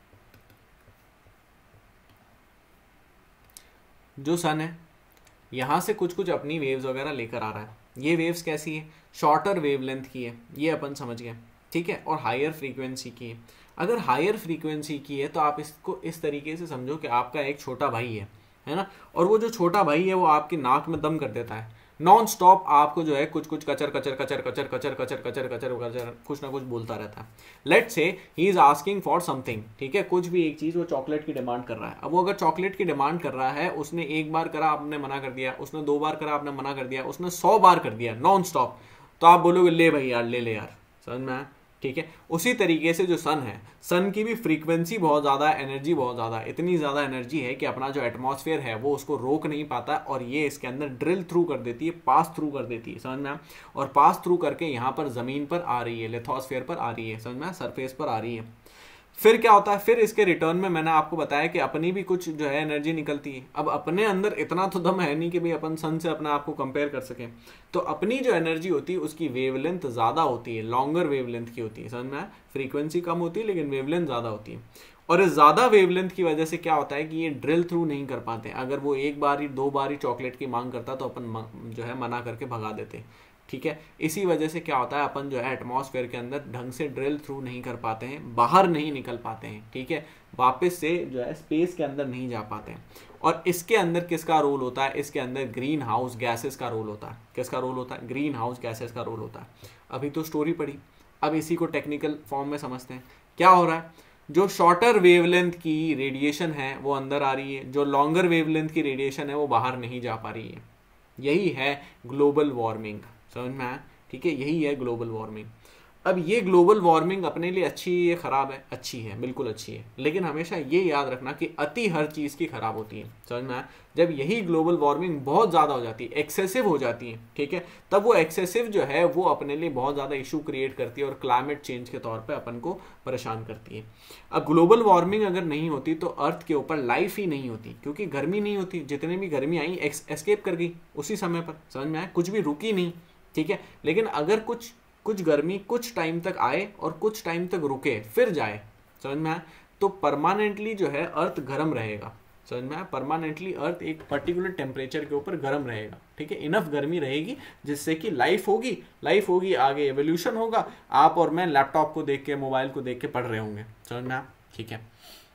जो सन है यहाँ से कुछ कुछ अपनी वेव्स वगैरह लेकर आ रहा है। ये वेव्स कैसी है, शॉर्टर वेवलेंथ की है, ये अपन समझ गए, ठीक है, और हायर फ्रीक्वेंसी की है। अगर हायर फ्रीक्वेंसी की है तो आप इसको इस तरीके से समझो कि आपका एक छोटा भाई है है ना, और वो जो छोटा भाई है वो आपकी नाक में दम कर देता है, नॉन स्टॉप आपको जो है कुछ कुछ कचर कचर कचर कचर कचर कचर कचर कचर कचर कुछ ना कुछ बोलता रहता है। Let's say he is asking for something, ठीक है, कुछ भी एक चीज, वो चॉकलेट की डिमांड कर रहा है। अब वो अगर चॉकलेट की डिमांड कर रहा है, उसने एक बार करा आपने मना कर दिया, उसने दो बार करा आपने मना कर दिया, उसने सौ बार कर दिया नॉन स्टॉप, तो आप बोलोगे ले भाई यार, ले ले यार, समझ में आया? ठीक है, उसी तरीके से जो सन है, सन की भी फ्रीक्वेंसी बहुत ज़्यादा है, एनर्जी बहुत ज़्यादा है, इतनी ज़्यादा एनर्जी है कि अपना जो एटमॉस्फेयर है वो उसको रोक नहीं पाता, और ये इसके अंदर ड्रिल थ्रू कर देती है, पास थ्रू कर देती है, समझ में आया? और पास थ्रू करके यहाँ पर ज़मीन पर आ रही है, लिथोस्फेयर पर आ रही है, समझ में आया? सरफेस पर आ रही है। फिर क्या होता है, फिर इसके रिटर्न में मैंने आपको बताया कि अपनी भी कुछ जो है एनर्जी निकलती है। अब अपने अंदर इतना तो दम है नहीं कि भाई अपन सन से अपने आप को कंपेयर कर सकें, तो अपनी जो एनर्जी होती है उसकी वेवलेंथ ज़्यादा होती है, लॉन्गर वेवलेंथ की होती है, समझ में आया? फ्रीक्वेंसी कम होती है लेकिन वेवलेंथ ज़्यादा होती है, और इस ज़्यादा वेवलेंथ की वजह से क्या होता है कि ये ड्रिल थ्रू नहीं कर पाते। अगर वो एक बार ही दो बार ही चॉकलेट की मांग करता तो अपन जो है मना करके भगा देते, ठीक है। इसी वजह से क्या होता है, अपन जो है एटमॉस्फेयर के अंदर ढंग से ड्रिल थ्रू नहीं कर पाते हैं, बाहर नहीं निकल पाते हैं, ठीक है, वापस से जो है स्पेस के अंदर नहीं जा पाते हैं। और इसके अंदर किसका रोल होता है, इसके अंदर ग्रीन हाउस गैसेस का रोल होता है। किसका रोल होता है? ग्रीन हाउस गैसेस का रोल होता है। अभी तो स्टोरी पढ़ी, अब इसी को टेक्निकल फॉर्म में समझते हैं। क्या हो रहा है, जो शॉर्टर वेवलेंथ की रेडिएशन है वो अंदर आ रही है, जो लॉन्गर वेवलेंथ की रेडिएशन है वो बाहर नहीं जा पा रही है। यही है ग्लोबल वार्मिंग, समझ में आया? ठीक है, यही है ग्लोबल वार्मिंग। अब ये ग्लोबल वार्मिंग अपने लिए अच्छी है खराब है? अच्छी है, बिल्कुल अच्छी है, लेकिन हमेशा ये याद रखना कि अति हर चीज़ की खराब होती है, समझ में आया? जब यही ग्लोबल वार्मिंग बहुत ज़्यादा हो जाती है, एक्सेसिव हो जाती है, ठीक है, तब वो एक्सेसिव जो है वो अपने लिए बहुत ज़्यादा इशू क्रिएट करती है और क्लाइमेट चेंज के तौर पे अपन को परेशान करती है। अब ग्लोबल वार्मिंग अगर नहीं होती तो अर्थ के ऊपर लाइफ ही नहीं होती, क्योंकि गर्मी नहीं होती, जितने भी गर्मी आई एस्केप कर गई उसी समय पर, समझ में आया? कुछ भी रुकी नहीं, ठीक है। लेकिन अगर कुछ कुछ गर्मी कुछ टाइम तक आए और कुछ टाइम तक रुके फिर जाए, समझ में आया, तो परमानेंटली जो है अर्थ गर्म रहेगा, समझ में आया? परमानेंटली अर्थ एक पर्टिकुलर टेम्परेचर के ऊपर गर्म रहेगा, ठीक है, इनफ गर्मी रहेगी जिससे कि लाइफ होगी, लाइफ होगी, आगे एवोल्यूशन होगा। आप और मैं लैपटॉप को देख के, मोबाइल को देख के पढ़ रहे होंगे, समझ में आया? ठीक है,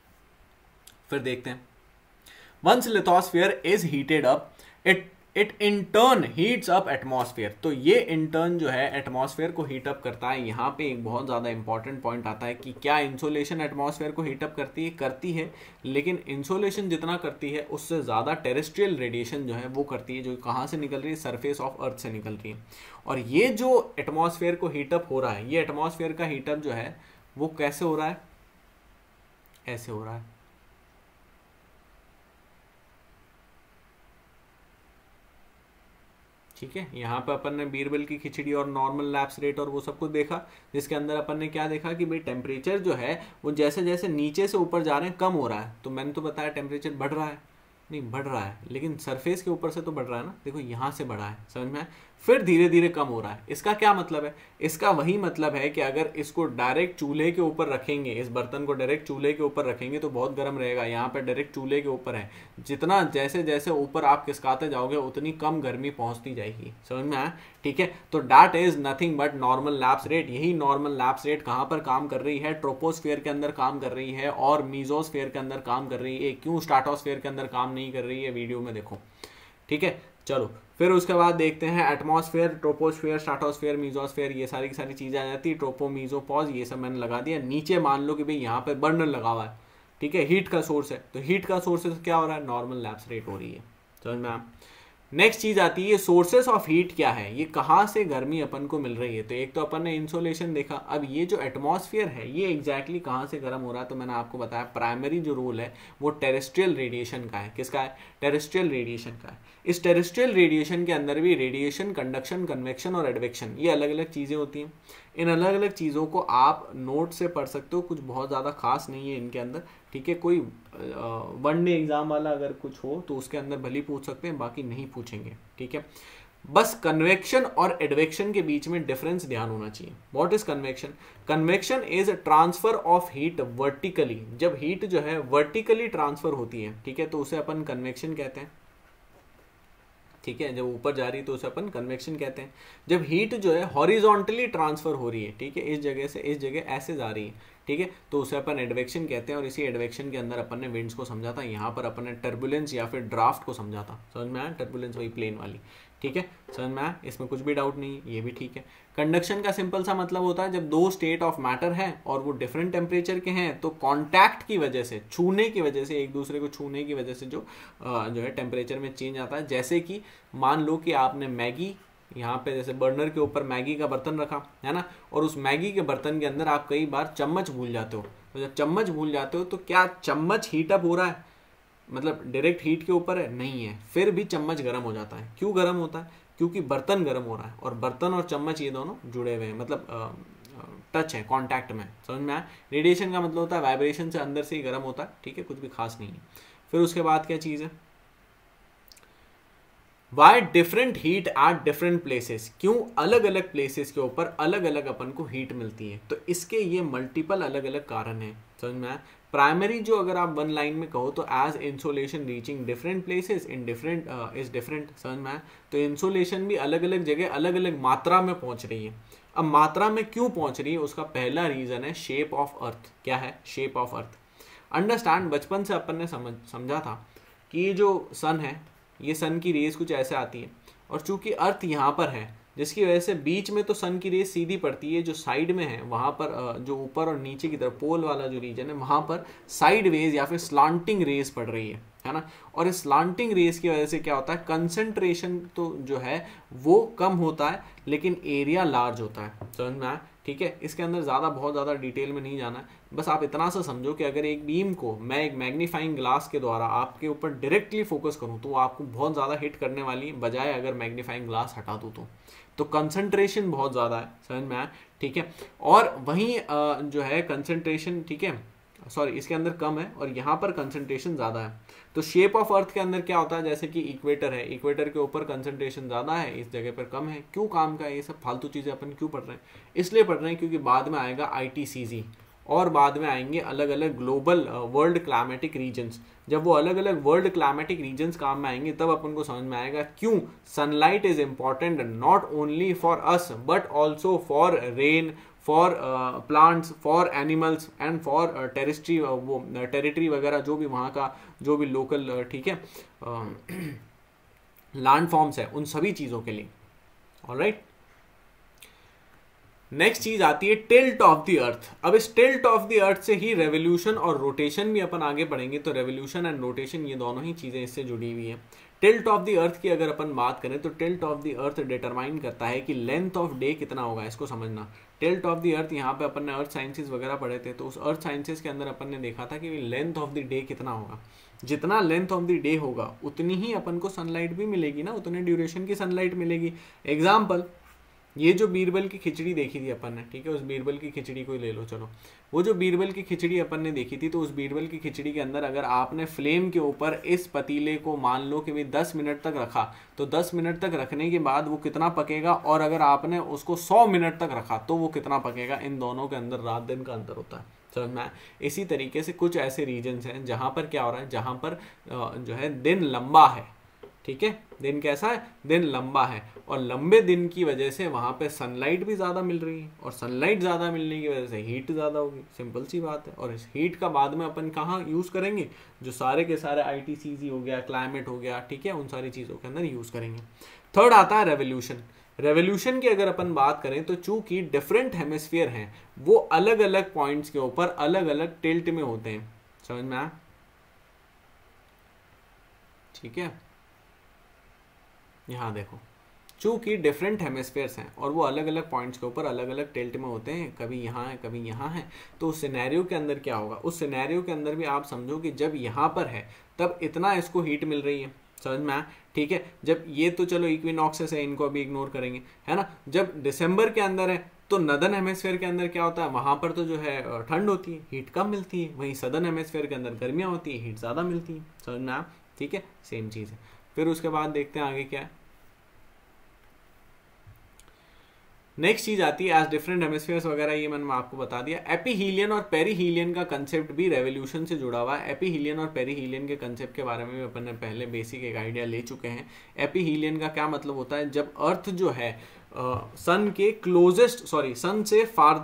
फिर देखते हैं। Once lithosphere is heated up, it it in turn heats up atmosphere. तो ये इन टर्न जो है एटमॉस्फेयर को हीट अप करता है। यहाँ पे एक बहुत ज़्यादा इंपॉर्टेंट पॉइंट आता है कि क्या इंसोलेशन एटमॉस्फेयर को हीट अप करती है? करती है, लेकिन इंसोलेशन जितना करती है उससे ज़्यादा टेरेस्ट्रियल रेडिएशन जो है वो करती है, जो कहाँ से निकल रही है? सरफेस ऑफ अर्थ से निकल रही है। और ये जो एटमॉस्फेयर को हीटअप हो रहा है, ये एटमॉस्फेयर का हीटअप जो है वो कैसे हो रहा है? ऐसे हो रहा है, ठीक है। यहाँ पे अपन ने बीरबल की खिचड़ी और नॉर्मल लैप्स रेट और वो सब कुछ देखा, जिसके अंदर अपन ने क्या देखा कि भाई टेम्परेचर जो है वो जैसे जैसे नीचे से ऊपर जा रहे हैं कम हो रहा है। तो मैंने तो बताया टेम्परेचर बढ़ रहा है, नहीं बढ़ रहा है, लेकिन सरफेस के ऊपर से तो बढ़ रहा है ना, देखो यहाँ से बढ़ा है, समझ में आया? फिर धीरे धीरे कम हो रहा है। इसका क्या मतलब है? इसका वही मतलब है कि अगर इसको डायरेक्ट चूल्हे के ऊपर रखेंगे, इस बर्तन को डायरेक्ट चूल्हे के ऊपर रखेंगे तो बहुत गर्म रहेगा। यहाँ पे डायरेक्ट चूल्हे के ऊपर है, जितना जैसे जैसे ऊपर आप खिसकाते जाओगे उतनी कम गर्मी पहुंचती जाएगी, समझ में आया? ठीक है, तो that is nothing but normal lapse rate. यही नॉर्मल लैप्स रेट कहाँ पर काम कर रही है? ट्रोपोस्फेयर के अंदर काम कर रही है और मीजोस्फेयर के अंदर काम कर रही है। क्यों स्ट्रेटोस्फेयर के अंदर काम नहीं कर रही है, वीडियो में देखो, ठीक है। चलो फिर उसके बाद देखते हैं एटमॉस्फेयर, ट्रोपोस्फेयर, स्ट्रेटोस्फेयर, मीजोस्फेयर, ये सारी की सारी चीजें आ जाती है। ट्रोपो, मीजो, पॉज, ये सब मैंने लगा दिया। नीचे मान लो कि भाई यहाँ पे बर्नर लगा हुआ है, ठीक है, हीट का सोर्स है, तो हीट का सोर्स क्या हो रहा है? नॉर्मल लैप्स रेट हो रही है, समझ में आया? नेक्स्ट चीज आती है सोर्सेस ऑफ हीट क्या है, ये कहाँ से गर्मी अपन को मिल रही है। तो एक तो अपन ने इंसोलेशन देखा, अब ये जो एटमॉस्फेयर है ये एग्जैक्टली कहाँ से गर्म हो रहा है, तो मैंने आपको बताया प्राइमरी जो रोल है वो टेरेस्ट्रियल रेडिएशन का है। किसका है? टेरेस्ट्रियल रेडिएशन का है। इस टेरेस्ट्रियल रेडिएशन के अंदर भी रेडिएशन, कंडक्शन, कन्वेक्शन और एडवेक्शन, ये अलग अलग चीज़ें होती हैं। इन अलग अलग चीज़ों को आप नोट से पढ़ सकते हो, कुछ बहुत ज़्यादा खास नहीं है इनके अंदर, ठीक है। कोई वन डे एग्जाम वाला अगर कुछ हो तो उसके अंदर भले पूछ सकते हैं, बाकी नहीं पूछेंगे, ठीक है। बस कन्वेक्शन और एडवेक्शन के बीच में डिफरेंस ध्यान होना चाहिए। What is convection? Convection is transfer of heat vertically. जब हीट जो है वर्टिकली ट्रांसफर होती है, ठीक है, तो उसे अपन कन्वेक्शन कहते हैं, ठीक है। जब ऊपर जा रही है तो उसे अपन कन्वेक्शन कहते हैं। जब हीट जो है हॉरिजॉन्टली ट्रांसफर हो रही है, ठीक है, इस जगह से इस जगह ऐसे जा रही है, ठीक है, तो उसे अपन एडवेक्शन कहते हैं। और इसी एडवेक्शन के अंदर अपन ने विंड्स को समझा था, यहाँ पर अपन ने टर्बुलेंस या फिर ड्राफ्ट को समझा था। समझ में आया? टर्बुलेंस वही प्लेन वाली, ठीक है, समझ में आया? इसमें कुछ भी डाउट नहीं, ये भी ठीक है। कंडक्शन का सिंपल सा मतलब होता है जब दो स्टेट ऑफ मैटर है और वो डिफरेंट टेम्परेचर के हैं, तो कांटेक्ट की वजह से, छूने की वजह से, एक दूसरे को छूने की वजह से जो जो है टेम्परेचर में चेंज आता है। जैसे कि मान लो कि आपने मैगी यहाँ पे जैसे बर्नर के ऊपर मैगी का बर्तन रखा है ना, और उस मैगी के बर्तन के अंदर आप कई बार चम्मच भूल जाते हो। तो जब चम्मच भूल जाते हो तो क्या चम्मच हीट अप हो रहा है? मतलब डायरेक्ट हीट के ऊपर है? नहीं है, फिर भी चम्मच गर्म हो जाता है। क्यों गर्म होता है? क्योंकि बर्तन गर्म हो रहा है, और बर्तन और चम्मच ये दोनों जुड़े हुए हैं, मतलब टच है, कांटेक्ट में। समझ में आया? रेडिएशन का मतलब होता है वाइब्रेशन से अंदर से ही गर्म होता है, ठीक है, कुछ भी खास नहीं है। फिर उसके बाद क्या चीज़ है? Why different heat at different places, क्यों अलग अलग प्लेसेस के ऊपर अलग अलग अपन को हीट मिलती है। तो इसके ये मल्टीपल अलग अलग कारण हैं। समझ में आया? प्राइमरी जो अगर आप वन लाइन में कहो तो as insolation reaching different places in different is different. समझ में आया? तो इंसोलेशन भी अलग अलग जगह अलग अलग मात्रा में पहुंच रही है। अब मात्रा में क्यों पहुंच रही है, उसका पहला रीजन है शेप ऑफ अर्थ। क्या है? Shape of earth. अंडरस्टैंड, बचपन से अपन ने समझ समझा था कि ये जो सन है, ये सन की रेस कुछ ऐसे आती है, और चूंकि अर्थ यहाँ पर है, जिसकी वजह से बीच में तो सन की रेस सीधी पड़ती है, जो साइड में है वहाँ पर, जो ऊपर और नीचे की तरफ पोल वाला जो रीजन है, वहाँ पर साइड वेज या फिर स्लांटिंग रेस पड़ रही है, है ना। और इस स्लांटिंग रेस की वजह से क्या होता है? कंसंट्रेशन तो जो है वो कम होता है, लेकिन एरिया लार्ज होता है। समझ में आया? ठीक है, इसके अंदर ज़्यादा बहुत ज़्यादा डिटेल में नहीं जाना है, बस आप इतना सा समझो कि अगर एक बीम को मैं एक मैग्नीफाइंग ग्लास के द्वारा आपके ऊपर डायरेक्टली फोकस करूं तो वो आपको बहुत ज़्यादा हिट करने वाली, बजाय अगर मैग्नीफाइंग ग्लास हटा दूं तो तो कंसंट्रेशन बहुत ज़्यादा है। समझ में आया? ठीक है, और वहीं जो है कंसंट्रेशन, ठीक है, सॉरी इसके अंदर कम है और यहाँ पर कंसंट्रेशन ज़्यादा है। तो शेप ऑफ अर्थ के अंदर क्या होता है? जैसे कि इक्वेटर है, इक्वेटर के ऊपर कंसंट्रेशन ज़्यादा है, इस जगह पर कम है। क्यों काम का? ये सब फालतू चीज़ें अपन क्यों पढ़ रहे हैं? इसलिए पढ़ रहे हैं क्योंकि बाद में आएगा आई टी सी जी, और बाद में आएंगे अलग अलग ग्लोबल वर्ल्ड क्लाइमेटिक रीजन्स। जब वो अलग अलग वर्ल्ड क्लाइमेटिक रीजन्स काम में आएंगे तब अपन को समझ में आएगा क्यों sunlight is important not only for us but also for rain, for plants, for animals and for territory, वो टेरिटरी वगैरह जो भी वहाँ का जो भी लोकल, ठीक है, लैंड फॉर्म्स है, उन सभी चीज़ों के लिए। ऑलराइट, नेक्स्ट चीज आती है टिल्ट ऑफ द अर्थ। अब इस टिल्ट ऑफ द अर्थ से ही रेवोल्यूशन और रोटेशन भी अपन आगे बढ़ेंगे, तो रेवोल्यूशन एंड रोटेशन ये दोनों ही चीजें इससे जुड़ी हुई है। टिल्ट ऑफ द अर्थ की अगर अपन बात करें तो tilt of the earth determine करता है कि लेंथ ऑफ डे कितना होगा। इसको समझना, टिल्ट ऑफ द अर्थ, यहाँ पे अपन ने अर्थ साइंसेस वगैरह पढ़े थे, तो उस अर्थ साइंसेस के अंदर अपन ने देखा था कि लेंथ ऑफ द डे कितना होगा। जितना लेंथ ऑफ द डे होगा उतनी ही अपन को सनलाइट भी मिलेगी ना, उतने ड्यूरेशन की सनलाइट मिलेगी। एग्जाम्पल, ये जो बीरबल की खिचड़ी देखी थी अपन ने, ठीक है, उस बीरबल की खिचड़ी को ले लो। चलो, वो जो बीरबल की खिचड़ी अपन ने देखी थी, तो उस बीरबल की खिचड़ी के अंदर अगर आपने फ्लेम के ऊपर इस पतीले को मान लो कि भाई दस मिनट तक रखा, तो दस मिनट तक रखने के बाद वो कितना पकेगा, और अगर आपने उसको सौ मिनट तक रखा तो वो कितना पकेगा। इन दोनों के अंदर रात दिन का अंतर होता है। समझ में आया? इसी तरीके से कुछ ऐसे रीजन्स हैं जहाँ पर क्या हो रहा है, जहाँ पर जो है दिन लंबा है, ठीक है, दिन कैसा है? दिन लंबा है, और लंबे दिन की वजह से वहां पे सनलाइट भी ज्यादा मिल रही है, और सनलाइट ज्यादा मिलने की वजह से हीट ज्यादा होगी। सिंपल सी बात है। और इस हीट का बाद में अपन कहाँ यूज करेंगे? जो सारे के सारे आई टी सी जी हो गया, क्लाइमेट हो गया, ठीक है, उन सारी चीजों के अंदर यूज करेंगे। थर्ड आता है रेवोल्यूशन। रेवोल्यूशन की अगर अपन बात करें तो चूंकि डिफरेंट हेमिस्फीयर हैं, वो अलग अलग पॉइंट्स के ऊपर अलग अलग टिल्ट में होते हैं। समझ में आया? ठीक है, यहाँ देखो, चूंकि डिफरेंट हेमिस्फेयर्स हैं और वो अलग अलग पॉइंट्स के ऊपर अलग अलग टिल्ट में होते हैं, कभी यहाँ है कभी यहाँ है, तो उस सिनेरियो के अंदर क्या होगा, उस सिनेरियो के अंदर भी आप समझो कि जब यहाँ पर है तब इतना इसको हीट मिल रही है, समझ में आया, ठीक है। जब ये तो चलो इक्विनॉक्सेस है, इनको अभी इग्नोर करेंगे, है ना। जब दिसंबर के अंदर है तो नदर्न हेमिस्फेयर के अंदर क्या होता है, वहां पर तो जो है ठंड होती है, हीट कम मिलती है, वहीं सदर्न हेमिस्फेयर के अंदर गर्मियां होती है, हीट ज़्यादा मिलती है, समझ में आया, ठीक है, सेम चीज़ है। फिर उसके बाद देखते हैं आगे क्या है। नेक्स्ट चीज आती है एज डिफरेंट हेमिस्फीयर्स वगैरह, ये मैंने आपको बता दिया। एपीहीलियन और पेरीहीलियन का कंसेप्ट भी रेवोल्यूशन से जुड़ा हुआ है। एपीहीलियन और पेरीहीलियन के कंसेप्ट के बारे में भी अपन ने पहले बेसिक एक आइडिया ले चुके हैं। एपीहीलियन का क्या मतलब होता है, जब अर्थ जो है सन के क्लोजेस्ट, सॉरी सन से फार,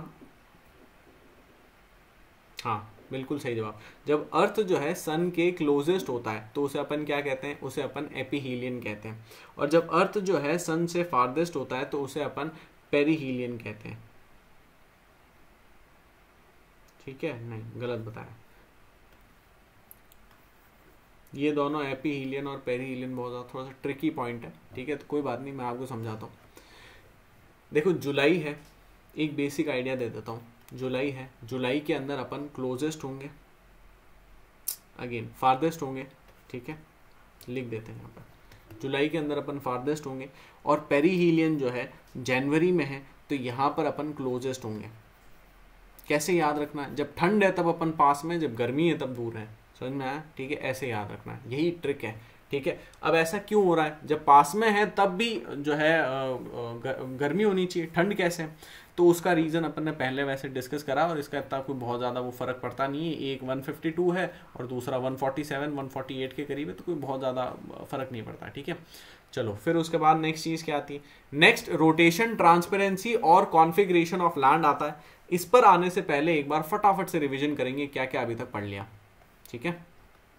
हाँ बिल्कुल सही जवाब, जब अर्थ जो है सन के क्लोजेस्ट होता है तो उसे अपन क्या कहते हैं, उसे अपन एपीहीलियन कहते हैं। और जब अर्थ जो है सन से फारदेस्ट होता है तो उसे अपन पेरीहीलियन कहते हैं, ठीक है, नहीं गलत बताया, ये दोनों एपीहीलियन और पेरीहीलियन बहुत ज़्यादा थोड़ा सा ट्रिकी पॉइंट है, ठीक है, तो कोई बात नहीं, मैं आपको समझाता हूँ। देखो जुलाई है, एक बेसिक आइडिया दे देता हूँ, जुलाई है, जुलाई के अंदर अपन क्लोजेस्ट होंगे, अगेन फारदेस्ट होंगे, ठीक है, लिख देते हैं यहाँ पर, जुलाई के अंदर अपन फारदेस्ट होंगे, और पेरीहीलियन जो है जनवरी में है तो यहाँ पर अपन क्लोजेस्ट होंगे। कैसे याद रखना है, जब ठंड है तब अपन पास में, जब गर्मी है तब दूर है, समझ में आया, ठीक है, ऐसे याद रखना है, यही ट्रिक है, ठीक है। अब ऐसा क्यों हो रहा है, जब पास में है तब भी जो है गर्मी होनी चाहिए, ठंड कैसे है, तो उसका रीज़न अपन ने पहले वैसे डिस्कस करा, और इसका इतना कोई बहुत ज़्यादा वो फ़र्क पड़ता नहीं है, एक वन फिफ्टी टू है और दूसरा one forty seven one forty eight के करीब है, तो कोई बहुत ज़्यादा फ़र्क नहीं पड़ता, ठीक है। चलो फिर उसके बाद नेक्स्ट चीज़ क्या आती है, नेक्स्ट रोटेशन, ट्रांसपेरेंसी और कॉन्फ़िगरेशन ऑफ लैंड आता है। इस पर आने से पहले एक बार फटाफट से रिवीजन करेंगे क्या क्या अभी तक पढ़ लिया, ठीक है।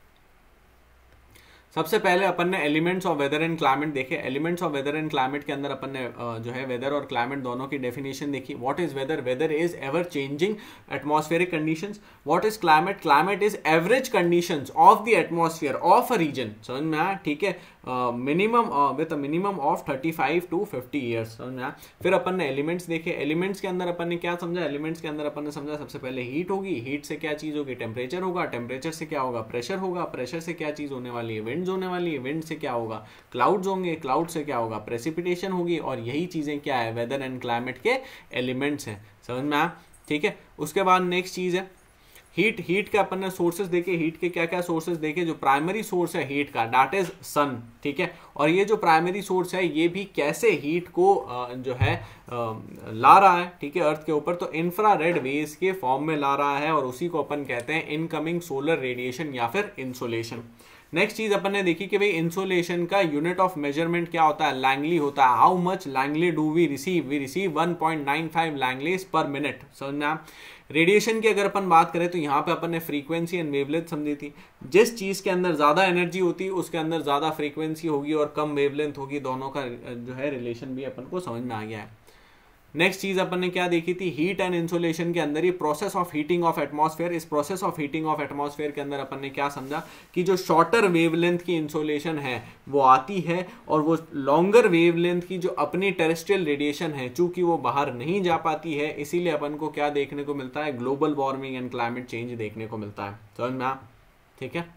सबसे पहले अपन ने elements of weather and climate देखे। Elements of weather and climate के अंदर अपन ने जो है वेदर और क्लाइमेट दोनों की डेफिनेशन देखी। What is weather, weather is ever changing atmospheric conditions. What is climate, climate is average conditions of the atmosphere of a region, समझ में आया, ठीक है, minimum with a minimum of thirty five to fifty years, समझ में आया। फिर अपन ने एलिमेंट्स देखे। एलिमेंट्स के अंदर अपन ने क्या समझा, एलिमेंट्स के अंदर अपन ने समझा सबसे पहले हीट होगी, हीट से क्या चीज होगी, टेम्परेचर होगा, टेम्परेचर से क्या होगा, प्रेशर होगा, प्रेशर से क्या चीज होने वाली है, विंड्स होने वाली है, विंड से क्या होगा, क्लाउड्स होंगे, क्लाउड से क्या होगा, प्रेसिपिटेशन होगी, और यही चीजें क्या है, वेदर एंड क्लाइमेट के एलिमेंट्स हैं, समझ में आया, ठीक है। उसके बाद नेक्स्ट चीज है हीट। हीट के अपन ने सोर्सेज देखे, हीट के क्या क्या सोर्सेज देखे। जो प्राइमरी सोर्स है हीट का, दैट इज सन, ठीक है, और ये जो प्राइमरी सोर्स है ये भी कैसे हीट को जो है ला रहा है, ठीक है, अर्थ के ऊपर, तो इंफ्रारेड वेव्स के फॉर्म में ला रहा है, और उसी को अपन कहते हैं इनकमिंग सोलर रेडिएशन या फिर इंसोलेशन। नेक्स्ट चीज अपन ने देखी कि भाई इंसोलेशन का यूनिट ऑफ मेजरमेंट क्या होता है, लैंगली होता है। How much langley do we receive, we receive one point nine five langleys per minute, समझना। रेडिएशन की अगर अपन बात करें तो यहाँ पे अपन ने फ्रीक्वेंसी एंड वेवलेंथ समझी थी। जिस चीज के अंदर ज्यादा एनर्जी होती है उसके अंदर ज्यादा फ्रीक्वेंसी होगी और कम वेवलेंथ होगी, दोनों का जो है रिलेशन भी अपन को समझ में आ गया है। नेक्स्ट चीज अपन ने क्या देखी थी, हीट एंड इंसुलेशन के अंदर ही process of heating of atmosphere. इस process of heating of atmosphere के अंदर अपन ने क्या समझा कि जो शॉर्टर वेवलेंथ की इंसुलेशन है वो आती है, और वो लॉन्गर वेवलेंथ की जो अपनी टेरेस्ट्रियल रेडिएशन है चूंकि वो बाहर नहीं जा पाती है, इसीलिए अपन को क्या देखने को मिलता है, global warming and climate change देखने को मिलता है, समझ में आ, ठीक है।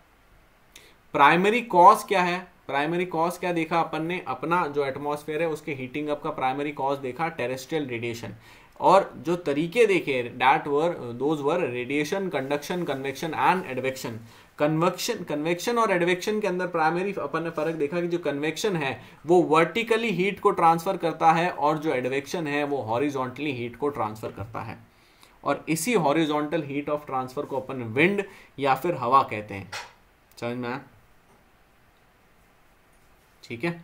प्राइमरी कॉज क्या है, प्राइमरी कॉज क्या देखा अपन ने, अपना जो एटमॉस्फेयर है उसके हीटिंग अप का प्राइमरी कॉज देखा टेरेस्ट्रियल रेडिएशन, और जो तरीके देखे that were those were radiation, conduction, convection and advection. Convection convection और एडवेक्शन के अंदर प्राइमरी अपन ने फर्क देखा कि जो कन्वेक्शन है वो वर्टिकली हीट को ट्रांसफर करता है, और जो एडवेक्शन है वो हॉरिजॉन्टली हीट को ट्रांसफर करता है, और इसी हॉरिजॉन्टल हीट ऑफ ट्रांसफर को अपन विंड या फिर हवा कहते हैं, समझ में आया, ठीक है।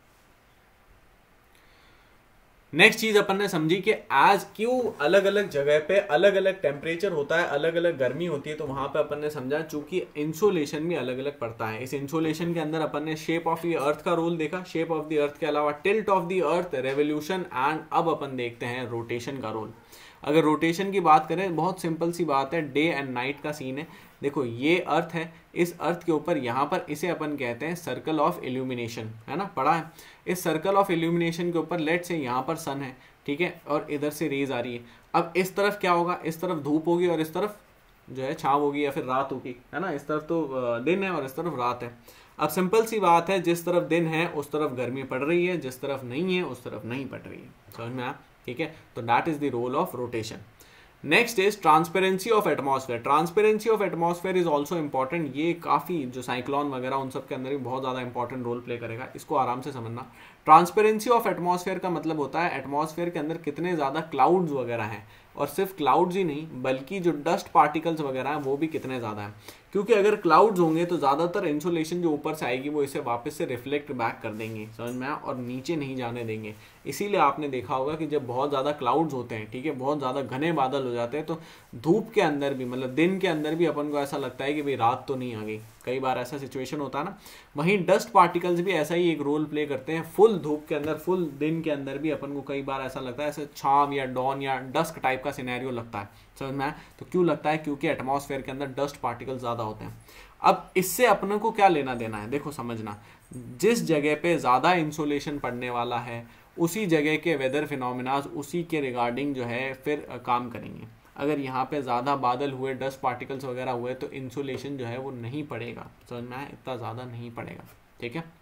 नेक्स्ट चीज अपन ने समझी कि आज क्यों अलग अलग जगह पे अलग अलग टेम्परेचर होता है, अलग अलग गर्मी होती है, तो वहां पे अपन ने समझा चूंकि इंसोलेशन भी अलग अलग पड़ता है। इस इंसोलेशन के अंदर अपन ने शेप ऑफ द अर्थ का रोल देखा, शेप ऑफ द अर्थ के अलावा tilt of the earth, revolution, and अब अपन देखते हैं रोटेशन का रोल। अगर रोटेशन की बात करें, बहुत सिंपल सी बात है, डे एंड नाइट का सीन है। देखो ये अर्थ है, इस अर्थ के ऊपर यहाँ पर इसे अपन कहते हैं सर्कल ऑफ इल्यूमिनेशन, है ना, पढ़ा है। इस सर्कल ऑफ इल्यूमिनेशन के ऊपर लेट से यहाँ पर सन है, ठीक है, और इधर से रेज आ रही है। अब इस तरफ क्या होगा, इस तरफ धूप होगी और इस तरफ जो है छाँव होगी या फिर रात होगी, है ना। इस तरफ तो दिन है और इस तरफ रात है। अब सिंपल सी बात है, जिस तरफ दिन है उस तरफ गर्मी पड़ रही है, जिस तरफ नहीं है उस तरफ नहीं पड़ रही है, समझ में आया, ठीक है। तो that is the role of rotation. Next is transparency of atmosphere. Transparency of atmosphere is also important. ये काफी जो साइक्लोन वगैरह उन सब के अंदर भी बहुत ज्यादा इंपॉर्टेंट रोल प्ले करेगा, इसको आराम से समझना। ट्रांसपेरेंसी ऑफ एटमॉस्फेयर का मतलब होता है एटमॉस्फेयर के अंदर कितने ज्यादा क्लाउड्स वगैरह हैं, और सिर्फ क्लाउड्स ही नहीं बल्कि जो डस्ट पार्टिकल्स वगैरह हैं वो भी कितने ज्यादा हैं। क्योंकि अगर क्लाउड्स होंगे तो ज्यादातर इंसुलेशन जो ऊपर से आएगी वो इसे वापस से रिफ्लेक्ट बैक कर देंगे, समझ में आया, और नीचे नहीं जाने देंगे। इसीलिए आपने देखा होगा कि जब बहुत ज्यादा क्लाउड्स होते हैं, ठीक है, बहुत ज्यादा घने बादल हो जाते हैं, तो धूप के अंदर भी, मतलब दिन के अंदर भी अपन को ऐसा लगता है कि भाई रात तो नहीं आ गई, कई बार ऐसा सिचुएशन होता है ना। वहीं डस्ट पार्टिकल्स भी ऐसा ही एक रोल प्ले करते हैं। फुल धूप के अंदर, फुल दिन के अंदर भी अपन को कई बार ऐसा लगता है ऐसे शाम या डॉन या डस्क टाइप का सिनेरियो लगता है, समझ में आया। तो क्यों लगता है, क्योंकि एटमॉस्फेयर के अंदर डस्ट पार्टिकल ज्यादा होते हैं। अब इससे अपने को क्या लेना देना है, देखो समझना, जिस जगह पे ज्यादा इंसुलेशन पड़ने वाला है उसी जगह के वेदर फिनोमिनाज उसी के रिगार्डिंग जो है फिर काम करेंगे। अगर यहाँ पे ज़्यादा बादल हुए, डस्ट पार्टिकल्स वगैरह हुए, तो इंसुलेशन जो है वो नहीं पड़ेगा, समझ में आया, इतना ज़्यादा नहीं पड़ेगा, ठीक है।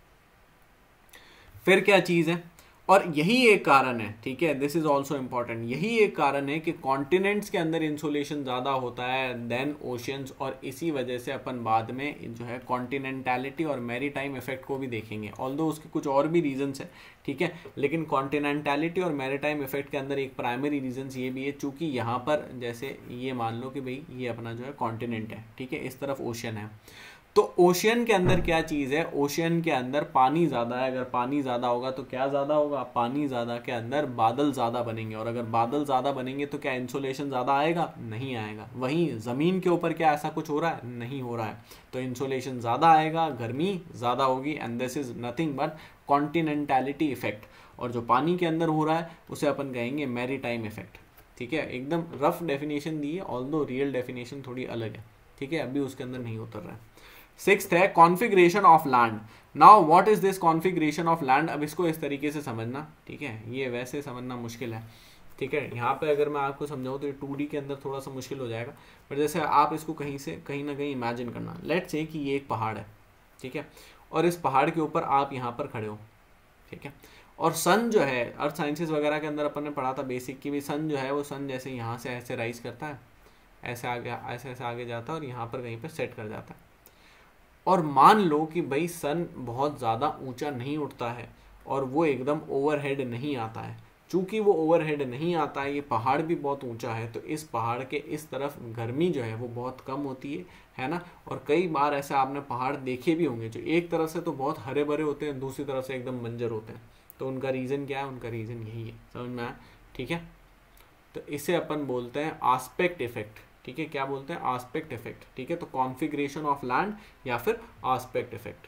फिर क्या चीज़ है, और यही एक कारण है, ठीक है, दिस इज ऑल्सो इंपॉर्टेंट, यही एक कारण है कि कॉन्टिनेंट्स के अंदर इंसुलेशन ज़्यादा होता है देन ओशियंस, और इसी वजह से अपन बाद में जो है कॉन्टिनेंटैलिटी और मैरीटाइम इफेक्ट को भी देखेंगे। ऑल्दो उसके कुछ और भी रीजंस है, ठीक है, लेकिन कॉन्टिनेंटैलिटी और मैरीटाइम इफेक्ट के अंदर एक प्राइमरी रीजंस ये भी है, चूंकि यहाँ पर जैसे ये मान लो कि भाई ये अपना जो है कॉन्टिनेंट है, ठीक है, इस तरफ ओशियन है, तो ओशियन के अंदर क्या चीज है, ओशियन के अंदर पानी ज्यादा है। अगर पानी ज्यादा होगा तो क्या ज्यादा होगा, पानी ज्यादा के अंदर बादल ज्यादा बनेंगे, और अगर बादल ज्यादा बनेंगे तो क्या इंसुलेशन ज्यादा आएगा, नहीं आएगा। वहीं जमीन के ऊपर क्या ऐसा कुछ हो रहा है, नहीं हो रहा है, तो इंसुलेशन ज्यादा आएगा, गर्मी ज्यादा होगी, and this is nothing but continentality effect. और जो पानी के अंदर हो रहा है उसे अपन कहेंगे मैरीटाइम इफेक्ट, ठीक है। एकदम रफ डेफिनेशन दी है, ऑल्दो रियल डेफिनेशन थोड़ी अलग है, ठीक है, अभी उसके अंदर नहीं उतर रहा है। सिक्स्थ है configuration of land. Now what is this configuration of land. अब इसको इस तरीके से समझना, ठीक है, ये वैसे समझना मुश्किल है, ठीक है। यहाँ पे अगर मैं आपको समझाऊँ तो ये टू डी के अंदर थोड़ा सा मुश्किल हो जाएगा, पर जैसे आप इसको कहीं से कहीं ना कहीं इमेजिन करना। लेट्स से कि ये एक पहाड़ है, ठीक है, और इस पहाड़ के ऊपर आप यहाँ पर खड़े हो, ठीक है, और सन जो है, अर्थ साइंसेस वगैरह के अंदर अपन ने पढ़ा था बेसिक की भी, सन जो है वो सन जैसे यहाँ से ऐसे राइज करता है, ऐसे आगे ऐसे ऐसे आगे जाता है और यहाँ पर कहीं पर सेट कर जाता है। और मान लो कि भाई सन बहुत ज़्यादा ऊंचा नहीं उठता है और वो एकदम ओवरहेड नहीं आता है। चूंकि वो ओवरहेड नहीं आता है, ये पहाड़ भी बहुत ऊंचा है, तो इस पहाड़ के इस तरफ गर्मी जो है वो बहुत कम होती है, है ना। और कई बार ऐसे आपने पहाड़ देखे भी होंगे जो एक तरफ से तो बहुत हरे भरे होते हैं, दूसरी तरफ से एकदम बंजर होते हैं। तो उनका रीज़न क्या है, उनका रीज़न यही है, समझ में आया, ठीक है। तो इसे अपन बोलते हैं आस्पेक्ट इफेक्ट, ठीक है, क्या बोलते हैं, आस्पेक्ट इफेक्ट, ठीक है। तो कॉन्फ़िगरेशन ऑफ लैंड या फिर aspect effect.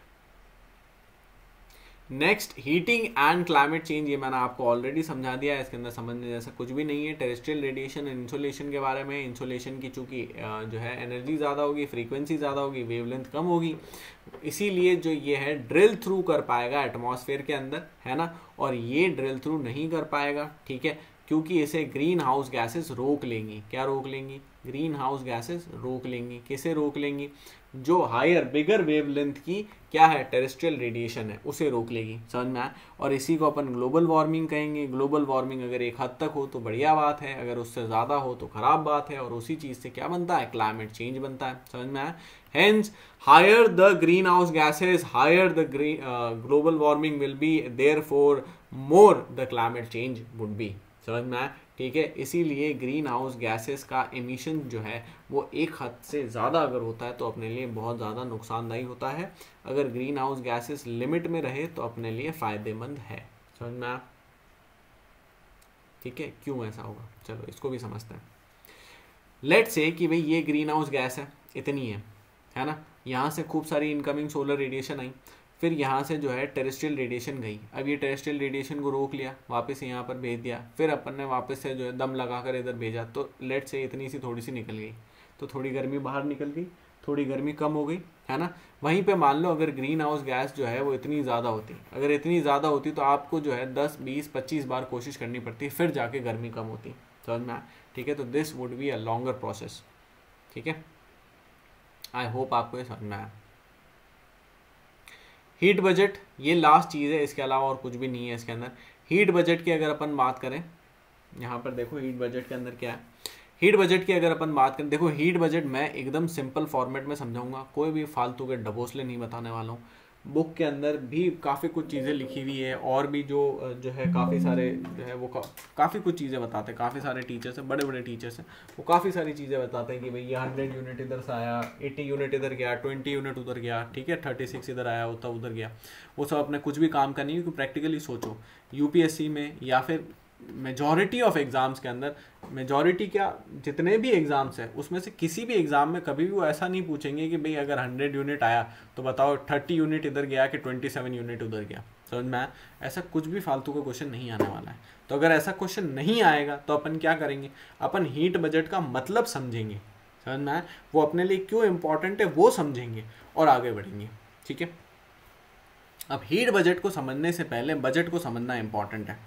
Next heating and climate change, ये मैंने आपको ऑलरेडी समझा दिया है, इसके अंदर समझने जैसा कुछ भी नहीं है। टेरेस्ट्रियल रेडिएशन एंड इंसुलेशन के बारे में, इंसुलेशन की चूंकि जो है एनर्जी ज़्यादा होगी, फ्रीक्वेंसी ज़्यादा होगी, वेवलेंथ कम होगी, इसीलिए जो ये है ड्रिल थ्रू कर पाएगा एटमॉस्फेयर के अंदर, है ना, और ये ड्रिल थ्रू नहीं कर पाएगा, ठीक है, क्योंकि इसे ग्रीन हाउस गैसेस रोक लेंगी। क्या रोक लेंगी, ग्रीन हाउस गैसेस रोक लेंगी। किसे रोक लेंगी, जो हायर बिगर वेवलेंथ की क्या है टेरेस्ट्रियल रेडिएशन है उसे रोक लेगी, समझ में आया। और इसी को अपन ग्लोबल वार्मिंग कहेंगे। ग्लोबल वार्मिंग अगर एक हद तक हो तो बढ़िया बात है, अगर उससे ज़्यादा हो तो खराब बात है, और उसी चीज़ से क्या बनता है, क्लाइमेट चेंज बनता है, समझ में आया। Hence higher the green house gases, higher the global warming will be, therefore more the climate change would be, समझ में आया, ठीक है। इसीलिए ग्रीन हाउस गैसेस का एमिशन जो है वो एक हद से ज़्यादा अगर होता है तो अपने लिए बहुत ज़्यादा नुकसानदायी होता है। अगर ग्रीन हाउस गैसेस लिमिट में रहे तो अपने लिए फ़ायदेमंद है, समझ में आया, ठीक है। क्यों ऐसा होगा, चलो इसको भी समझते हैं। लेट्स से कि भाई ये ग्रीन हाउस गैस है, इतनी है, है ना, यहाँ से खूब सारी इनकमिंग सोलर रेडिएशन आई, फिर यहाँ से जो है टेरेस्ट्रियल रेडिएशन गई। अब ये टेरेस्ट्रियल रेडिएशन को रोक लिया, वापस यहाँ पर भेज दिया, फिर अपन ने वापस से जो है दम लगाकर इधर भेजा, तो लेट से इतनी सी थोड़ी सी निकल गई। तो थोड़ी गर्मी बाहर निकल गई, थोड़ी गर्मी कम हो गई, है ना। वहीं पे मान लो अगर ग्रीन हाउस गैस जो है वो इतनी ज़्यादा होती, अगर इतनी ज़्यादा होती तो आपको जो है दस बीस पच्चीस बार कोशिश करनी पड़ती, फिर जाके गर्मी कम होती, समझ में आया, ठीक है। तो this would be a longer process, ठीक है। आई होप आपको ये समझ में आया। हीट बजट ये लास्ट चीज़ है, इसके अलावा और कुछ भी नहीं है इसके अंदर। हीट बजट की अगर अपन बात करें, यहाँ पर देखो हीट बजट के अंदर क्या है। हीट बजट की अगर अपन बात करें, देखो हीट बजट मैं एकदम सिंपल फॉर्मेट में समझाऊंगा, कोई भी फालतू के डबोसले नहीं बताने वाला हूँ। बुक के अंदर भी काफ़ी कुछ चीज़ें लिखी हुई है, और भी जो जो है काफ़ी सारे जो है वो का, काफ़ी कुछ चीज़ें बताते हैं, काफ़ी सारे टीचर्स हैं, बड़े बड़े टीचर्स हैं, वो काफ़ी सारी चीज़ें बताते हैं कि भाई ये हंड्रेड यूनिट इधर से आया, एट्टी यूनिट इधर गया, ट्वेंटी यूनिट उधर गया, ठीक है, थर्टी सिक्स इधर आया, उतना उधर गया। वो सब अपने कुछ भी काम का नहीं है, क्योंकि प्रैक्टिकली सोचो यूपीएससी में या फिर मेजॉरिटी ऑफ एग्ज़ाम्स के अंदर, मेजॉरिटी क्या जितने भी एग्ज़ाम्स हैं उसमें से किसी भी एग्ज़ाम में कभी भी वो ऐसा नहीं पूछेंगे कि भाई अगर हंड्रेड यूनिट आया तो बताओ थर्टी यूनिट इधर गया कि ट्वेंटी सेवन यूनिट उधर गया, समझ में आया। ऐसा कुछ भी फालतू का क्वेश्चन नहीं आने वाला है। तो अगर ऐसा क्वेश्चन नहीं आएगा तो अपन क्या करेंगे, अपन हीट बजट का मतलब समझेंगे, समझ में आया, वो अपने लिए क्यों इंपॉर्टेंट है वो समझेंगे और आगे बढ़ेंगे, ठीक है। अब हीट बजट को समझने से पहले बजट को समझना इंपॉर्टेंट है।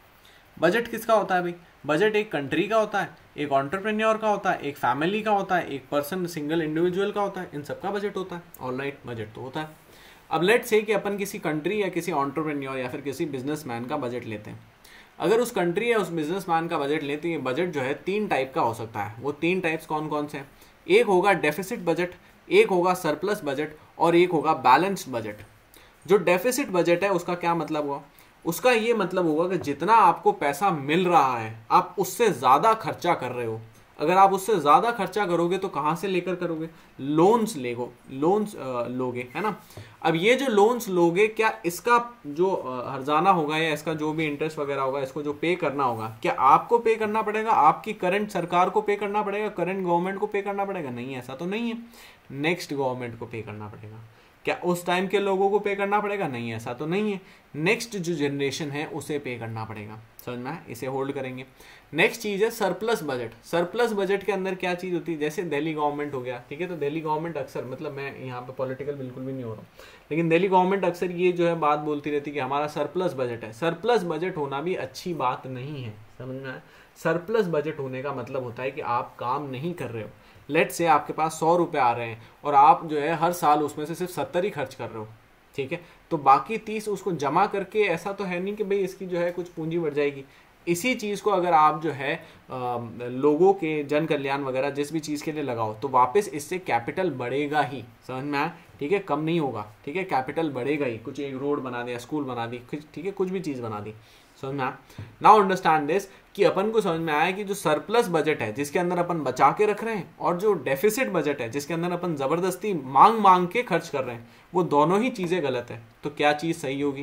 बजट किसका होता है भाई, बजट एक कंट्री का होता है, एक एंटरप्रेन्योर का होता है, एक फैमिली का होता है, एक पर्सन सिंगल इंडिविजुअल का होता है, इन सबका बजट होता है। ऑलराइट, बजट तो होता है। अब लेट से कि अपन किसी कंट्री या किसी एंटरप्रेन्योर या फिर किसी बिजनेसमैन का बजट लेते हैं। अगर उस कंट्री या उस बिजनेसमैन का बजट लेते हैं, ये बजट जो है तीन टाइप का हो सकता है। वो तीन टाइप्स कौन कौन से हैं, एक होगा डेफिसिट बजट, एक होगा सरप्लस बजट और एक होगा बैलेंस्ड बजट। जो डेफिसिट बजट है उसका क्या मतलब हुआ, उसका ये मतलब होगा कि जितना आपको पैसा मिल रहा है आप उससे ज़्यादा खर्चा कर रहे हो। अगर आप उससे ज़्यादा खर्चा करोगे तो कहाँ से लेकर करोगे, लोन्स लेगो लोन्स लोगे, है ना। अब ये जो लोन्स लोगे, क्या इसका जो हर्जाना होगा या इसका जो भी इंटरेस्ट वगैरह होगा, इसको जो पे करना होगा, क्या आपको पे करना पड़ेगा, आपकी करंट सरकार को पे करना पड़ेगा, करंट गवर्नमेंट को पे करना पड़ेगा? नहीं, ऐसा तो नहीं है। नेक्स्ट गवर्नमेंट को पे करना पड़ेगा। क्या उस टाइम के लोगों को पे करना पड़ेगा? नहीं, ऐसा तो नहीं है। नेक्स्ट जो जनरेशन है उसे पे करना पड़ेगा, समझ में आया, इसे होल्ड करेंगे। नेक्स्ट चीज़ है सरप्लस बजट। सरप्लस बजट के अंदर क्या चीज़ होती है, जैसे दिल्ली गवर्नमेंट हो गया, ठीक है, तो दिल्ली गवर्नमेंट अक्सर, मतलब मैं यहाँ पे पॉलिटिकल बिल्कुल भी नहीं हो रहा हूँ, लेकिन दिल्ली गवर्नमेंट अक्सर ये जो है बात बोलती रहती है कि हमारा सरप्लस बजट है। सरप्लस बजट होना भी अच्छी बात नहीं है, समझ में आया। सरप्लस बजट होने का मतलब होता है कि आप काम नहीं कर रहे हो। लेट से आपके पास सौ रुपये आ रहे हैं और आप जो है हर साल उसमें से सिर्फ सत्तर ही खर्च कर रहे हो, ठीक है, तो बाकी तीस उसको जमा करके, ऐसा तो है नहीं कि भाई इसकी जो है कुछ पूंजी बढ़ जाएगी। इसी चीज़ को अगर आप जो है आ, लोगों के जन कल्याण वगैरह जिस भी चीज़ के लिए लगाओ तो वापस इससे कैपिटल बढ़ेगा ही, समझ में आया, ठीक है, कम नहीं होगा, ठीक है, कैपिटल बढ़ेगा ही। कुछ एक रोड बना दिया, स्कूल बना दी, ठीक है, कुछ भी चीज़ बना दी, समझ में आया। नाउ अंडरस्टैंड दिस कि अपन को समझ में आया कि जो सरप्लस बजट है जिसके अंदर अपन बचा के रख रहे हैं, और जो डेफिसिट बजट है जिसके अंदर अपन जबरदस्ती मांग मांग के खर्च कर रहे हैं, वो दोनों ही चीज़ें गलत है। तो क्या चीज़ सही होगी?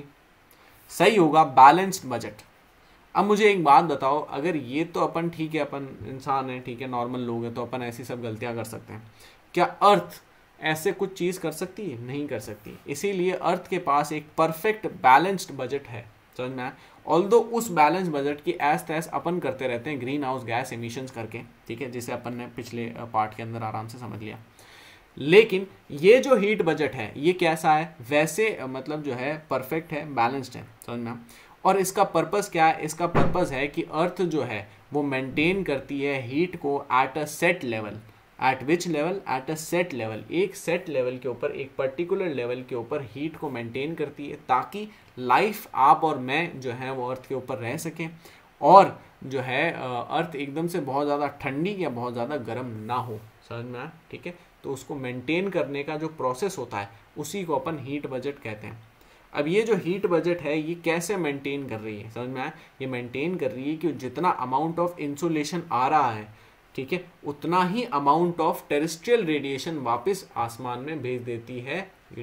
सही होगा बैलेंस्ड बजट। अब मुझे एक बात बताओ, अगर ये तो अपन, ठीक है, अपन इंसान है, ठीक है, नॉर्मल लोग हैं, तो अपन ऐसी सब गलतियां कर सकते हैं, क्या अर्थ ऐसे कुछ चीज़ कर सकती है? नहीं कर सकती। इसीलिए अर्थ के पास एक परफेक्ट बैलेंस्ड बजट है, समझ में आया। ऑल्दो उस बैलेंस बजट की ऐस तैस अपन करते रहते हैं ग्रीन हाउस गैस एमिशंस करके, ठीक है, जिसे अपन ने पिछले पार्ट के अंदर आराम से समझ लिया। लेकिन ये जो हीट बजट है ये कैसा है, वैसे मतलब जो है परफेक्ट है, बैलेंस्ड है, समझ में। और इसका पर्पस क्या है? इसका पर्पस है कि अर्थ जो है वो मेंटेन करती है हीट को at a set level. At which level? At a set level. एक सेट लेवल के ऊपर, एक पर्टिकुलर लेवल के ऊपर हीट को मेंटेन करती है, ताकि लाइफ, आप और मैं जो है वो अर्थ के ऊपर रह सकें, और जो है अर्थ एकदम से बहुत ज़्यादा ठंडी या बहुत ज़्यादा गर्म ना हो, समझ में आया, ठीक है। तो उसको मेंटेन करने का जो प्रोसेस होता है उसी को अपन हीट बजट कहते हैं। अब ये जो हीट बजट है ये कैसे मेंटेन कर रही है, समझ में आया। ये मेंटेन कर रही है कि जितना अमाउंट ऑफ इंसुलेशन आ रहा है, ठीक है, उतना ही अमाउंट ऑफ टेरेस्ट्रियल रेडिएशन वापस आसमान में भेज देती है,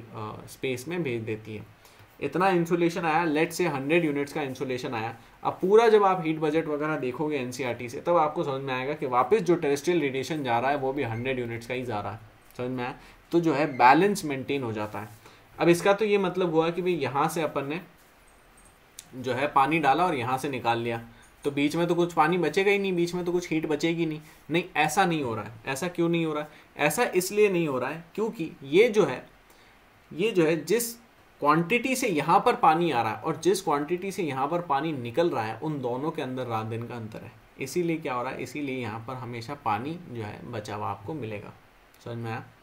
स्पेस में भेज देती है। इतना इंसुलेशन आया, लेट से हंड्रेड यूनिट्स का इंसुलेशन आया। अब पूरा जब आप हीट बजट वगैरह देखोगे एनसीईआरटी से, तब आपको समझ में आएगा कि वापस जो टेरेस्ट्रियल रेडिएशन जा रहा है वो भी हंड्रेड यूनिट्स का ही जा रहा है, समझ में आया। तो जो है बैलेंस मेंटेन हो जाता है। अब इसका तो ये मतलब हुआ कि भाई यहाँ से अपन ने जो है पानी डाला और यहाँ से निकाल लिया, तो बीच में तो कुछ पानी बचेगा ही नहीं, बीच में तो कुछ हीट बचेगी नहीं। नहीं, ऐसा नहीं हो रहा है। ऐसा क्यों नहीं हो रहा है? ऐसा इसलिए नहीं हो रहा है क्योंकि ये जो है ये जो है जिस क्वांटिटी से यहाँ पर पानी आ रहा है और जिस क्वांटिटी से यहाँ पर पानी निकल रहा है, उन दोनों के अंदर रात दिन का अंतर है। इसीलिए क्या हो रहा है, इसीलिए यहाँ पर हमेशा पानी जो है बचा हुआ आपको मिलेगा। समझ में आया?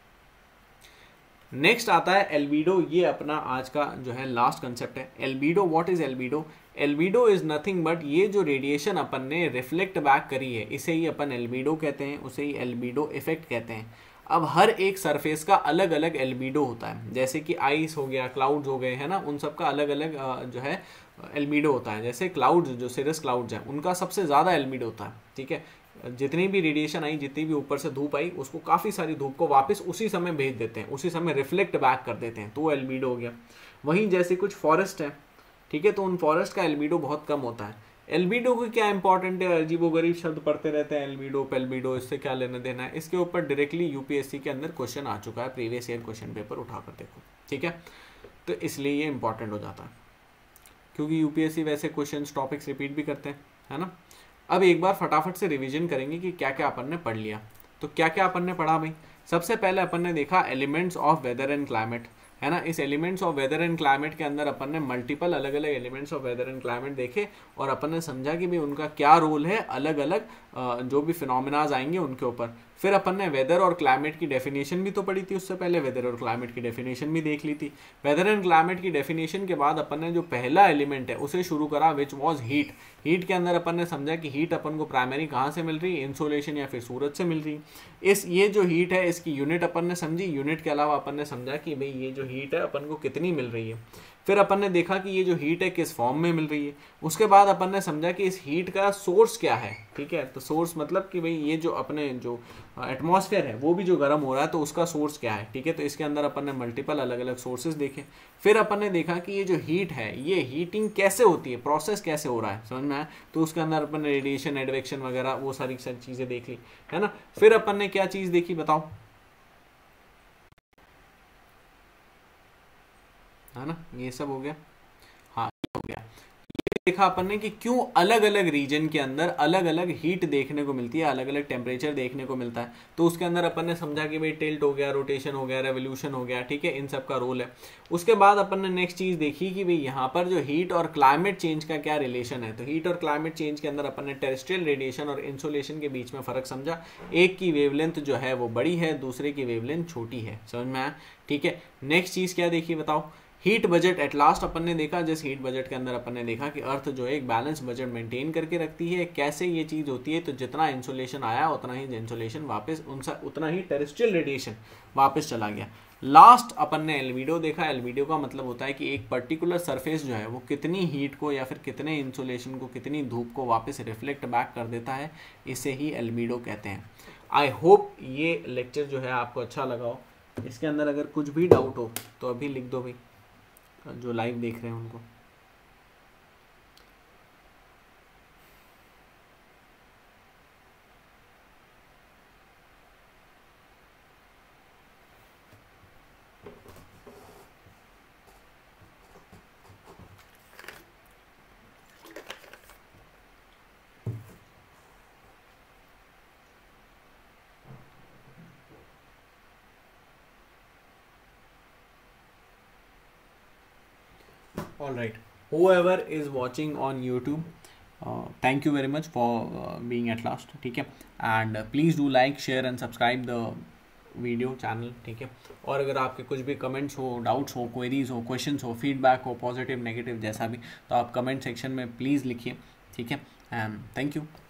नेक्स्ट आता है एल्बिडो। ये अपना आज का जो है लास्ट कंसेप्ट है। Albedo, what is albedo? Albedo is nothing but ये जो रेडिएशन अपन ने रिफ्लेक्ट बैक करी है, इसे ही अपन एल्बिडो कहते हैं, उसे ही एल्बिडो इफेक्ट कहते हैं। अब हर एक सरफेस का अलग अलग एल्बिडो होता है, जैसे कि आइस हो गया, क्लाउड्स हो गए, है ना, उन सब का अलग अलग जो है एल्बिडो होता है। जैसे क्लाउड्स, जो सिरस क्लाउड्स हैं, उनका सबसे ज़्यादा एल्बिडो होता है। ठीक है, जितनी भी रेडिएशन आई, जितनी भी ऊपर से धूप आई, उसको काफ़ी सारी धूप को वापस उसी समय भेज देते हैं, उसी समय रिफ्लेक्ट बैक कर देते हैं, तो वो एल्बिडो हो गया। वहीं जैसे कुछ फॉरेस्ट है, ठीक है, तो उन फॉरेस्ट का एल्बिडो बहुत कम होता है। एल्बिडो को क्या इंपॉर्टेंट है? अजीबोगरीब शब्द पढ़ते रहते हैं, एल्बिडो पेल्बिडो, इससे क्या लेना देना है? इसके ऊपर डायरेक्टली यूपीएससी के अंदर क्वेश्चन आ चुका है, प्रीवियस ईयर क्वेश्चन पेपर उठाकर देखो। ठीक है, तो इसलिए ये इंपॉर्टेंट हो जाता है, क्योंकि यूपीएससी वैसे क्वेश्चन टॉपिक्स रिपीट भी करते हैं, है ना। अब एक बार फटाफट से रिवीजन करेंगे कि क्या क्या अपन ने पढ़ लिया। तो क्या क्या अपन ने पढ़ा भाई? सबसे पहले अपन ने देखा elements of weather and climate, है ना। इस elements of weather and climate के अंदर अपन ने मल्टीपल अलग अलग elements of weather and climate देखे और अपन ने समझा कि भाई उनका क्या रोल है अलग अलग जो भी फिनोमिनाज आएंगे उनके ऊपर। फिर अपन ने वेदर और क्लाइमेट की डेफिनेशन भी तो पढ़ी थी, उससे पहले वेदर और क्लाइमेट की डेफिनेशन भी देख ली थी। वेदर एंड क्लाइमेट की डेफिनेशन के बाद अपन ने जो पहला एलिमेंट है उसे शुरू करा, विच वॉज हीट। हीट के अंदर अपन ने समझा कि हीट अपन को प्राइमरी कहाँ से मिल रही है? इंसोलेशन या फिर सूरज से मिल रही है। इस ये जो हीट है इसकी यूनिट अपन ने समझी। यूनिट के अलावा अपन ने समझा कि भाई ये जो हीट है अपन को कितनी मिल रही है। फिर अपन ने देखा कि ये जो हीट है किस फॉर्म में मिल रही है। उसके बाद अपन ने समझा कि इस हीट का सोर्स क्या है। ठीक है, तो सोर्स मतलब कि भाई ये जो अपने जो एटमॉस्फेयर है वो भी जो गर्म हो रहा है तो उसका सोर्स क्या है। ठीक है, तो इसके अंदर अपन ने मल्टीपल अलग अलग सोर्सेज देखे। फिर अपन ने देखा कि ये जो हीट है ये हीटिंग कैसे होती है, प्रोसेस कैसे हो रहा है, समझ में आया। तो उसके अंदर अपन ने रेडिएशन, एडवेक्शन वगैरह वो सारी सारी चीजें देख ली, है ना। फिर अपन ने क्या चीज देखी बताओ, है ना, ये सब हो गया। हाँ, हो गया। ये देखा अपन ने कि क्यों अलग अलग रीजन के अंदर अलग अलग हीट देखने को मिलती है, अलग अलग टेम्परेचर देखने को मिलता है। तो उसके अंदर अपन ने समझा कि भाई टिल्ट हो गया, रोटेशन हो गया, रेवोल्यूशन हो गया, ठीक है, इन सब का रोल है। उसके बाद अपन ने नेक्स्ट चीज देखी कि भाई यहाँ पर जो हीट और क्लाइमेट चेंज का क्या रिलेशन है। तो हीट और क्लाइमेट चेंज के अंदर अपन ने टेरेस्ट्रियल रेडिएशन और इंसोलेशन के बीच में फर्क समझा। एक की वेवलेंथ जो है वो बड़ी है, दूसरे की वेवलेंथ छोटी है, समझ में आया। ठीक है, नेक्स्ट चीज क्या देखी बताओ, हीट बजट। एट लास्ट अपन ने देखा, जिस हीट बजट के अंदर अपन ने देखा कि अर्थ जो है एक बैलेंस बजट मेंटेन करके रखती है। कैसे ये चीज होती है, तो जितना इंसोलेशन आया उतना ही इंसोलेशन वापस उनसा उतना ही टेरेस्ट्रियल रेडिएशन वापस चला गया। लास्ट अपन ने एल्बिडो देखा। एल्बिडो का मतलब होता है कि एक पर्टिकुलर सरफेस जो है वो कितनी हीट को या फिर कितने इंसोलेशन को, कितनी धूप को वापस रिफ्लेक्ट बैक कर देता है, इसे ही एल्बिडो कहते हैं। आई होप ये लेक्चर जो है आपको अच्छा लगा हो। इसके अंदर अगर कुछ भी डाउट हो तो अभी लिख दो भाई, जो लाइव देख रहे हैं उनको। All right, whoever is watching on YouTube, uh, thank you very much for uh, being at last. ठीक है, and uh, please do like, share and subscribe the video channel. ठीक है, और अगर आपके कुछ भी कमेंट्स हो, डाउट्स हो, क्वेरीज हो, क्वेश्चंस हो, फीडबैक हो, पॉजिटिव नेगेटिव जैसा भी, तो आप कमेंट सेक्शन में प्लीज़ लिखिए। ठीक है, एंड थैंक यू।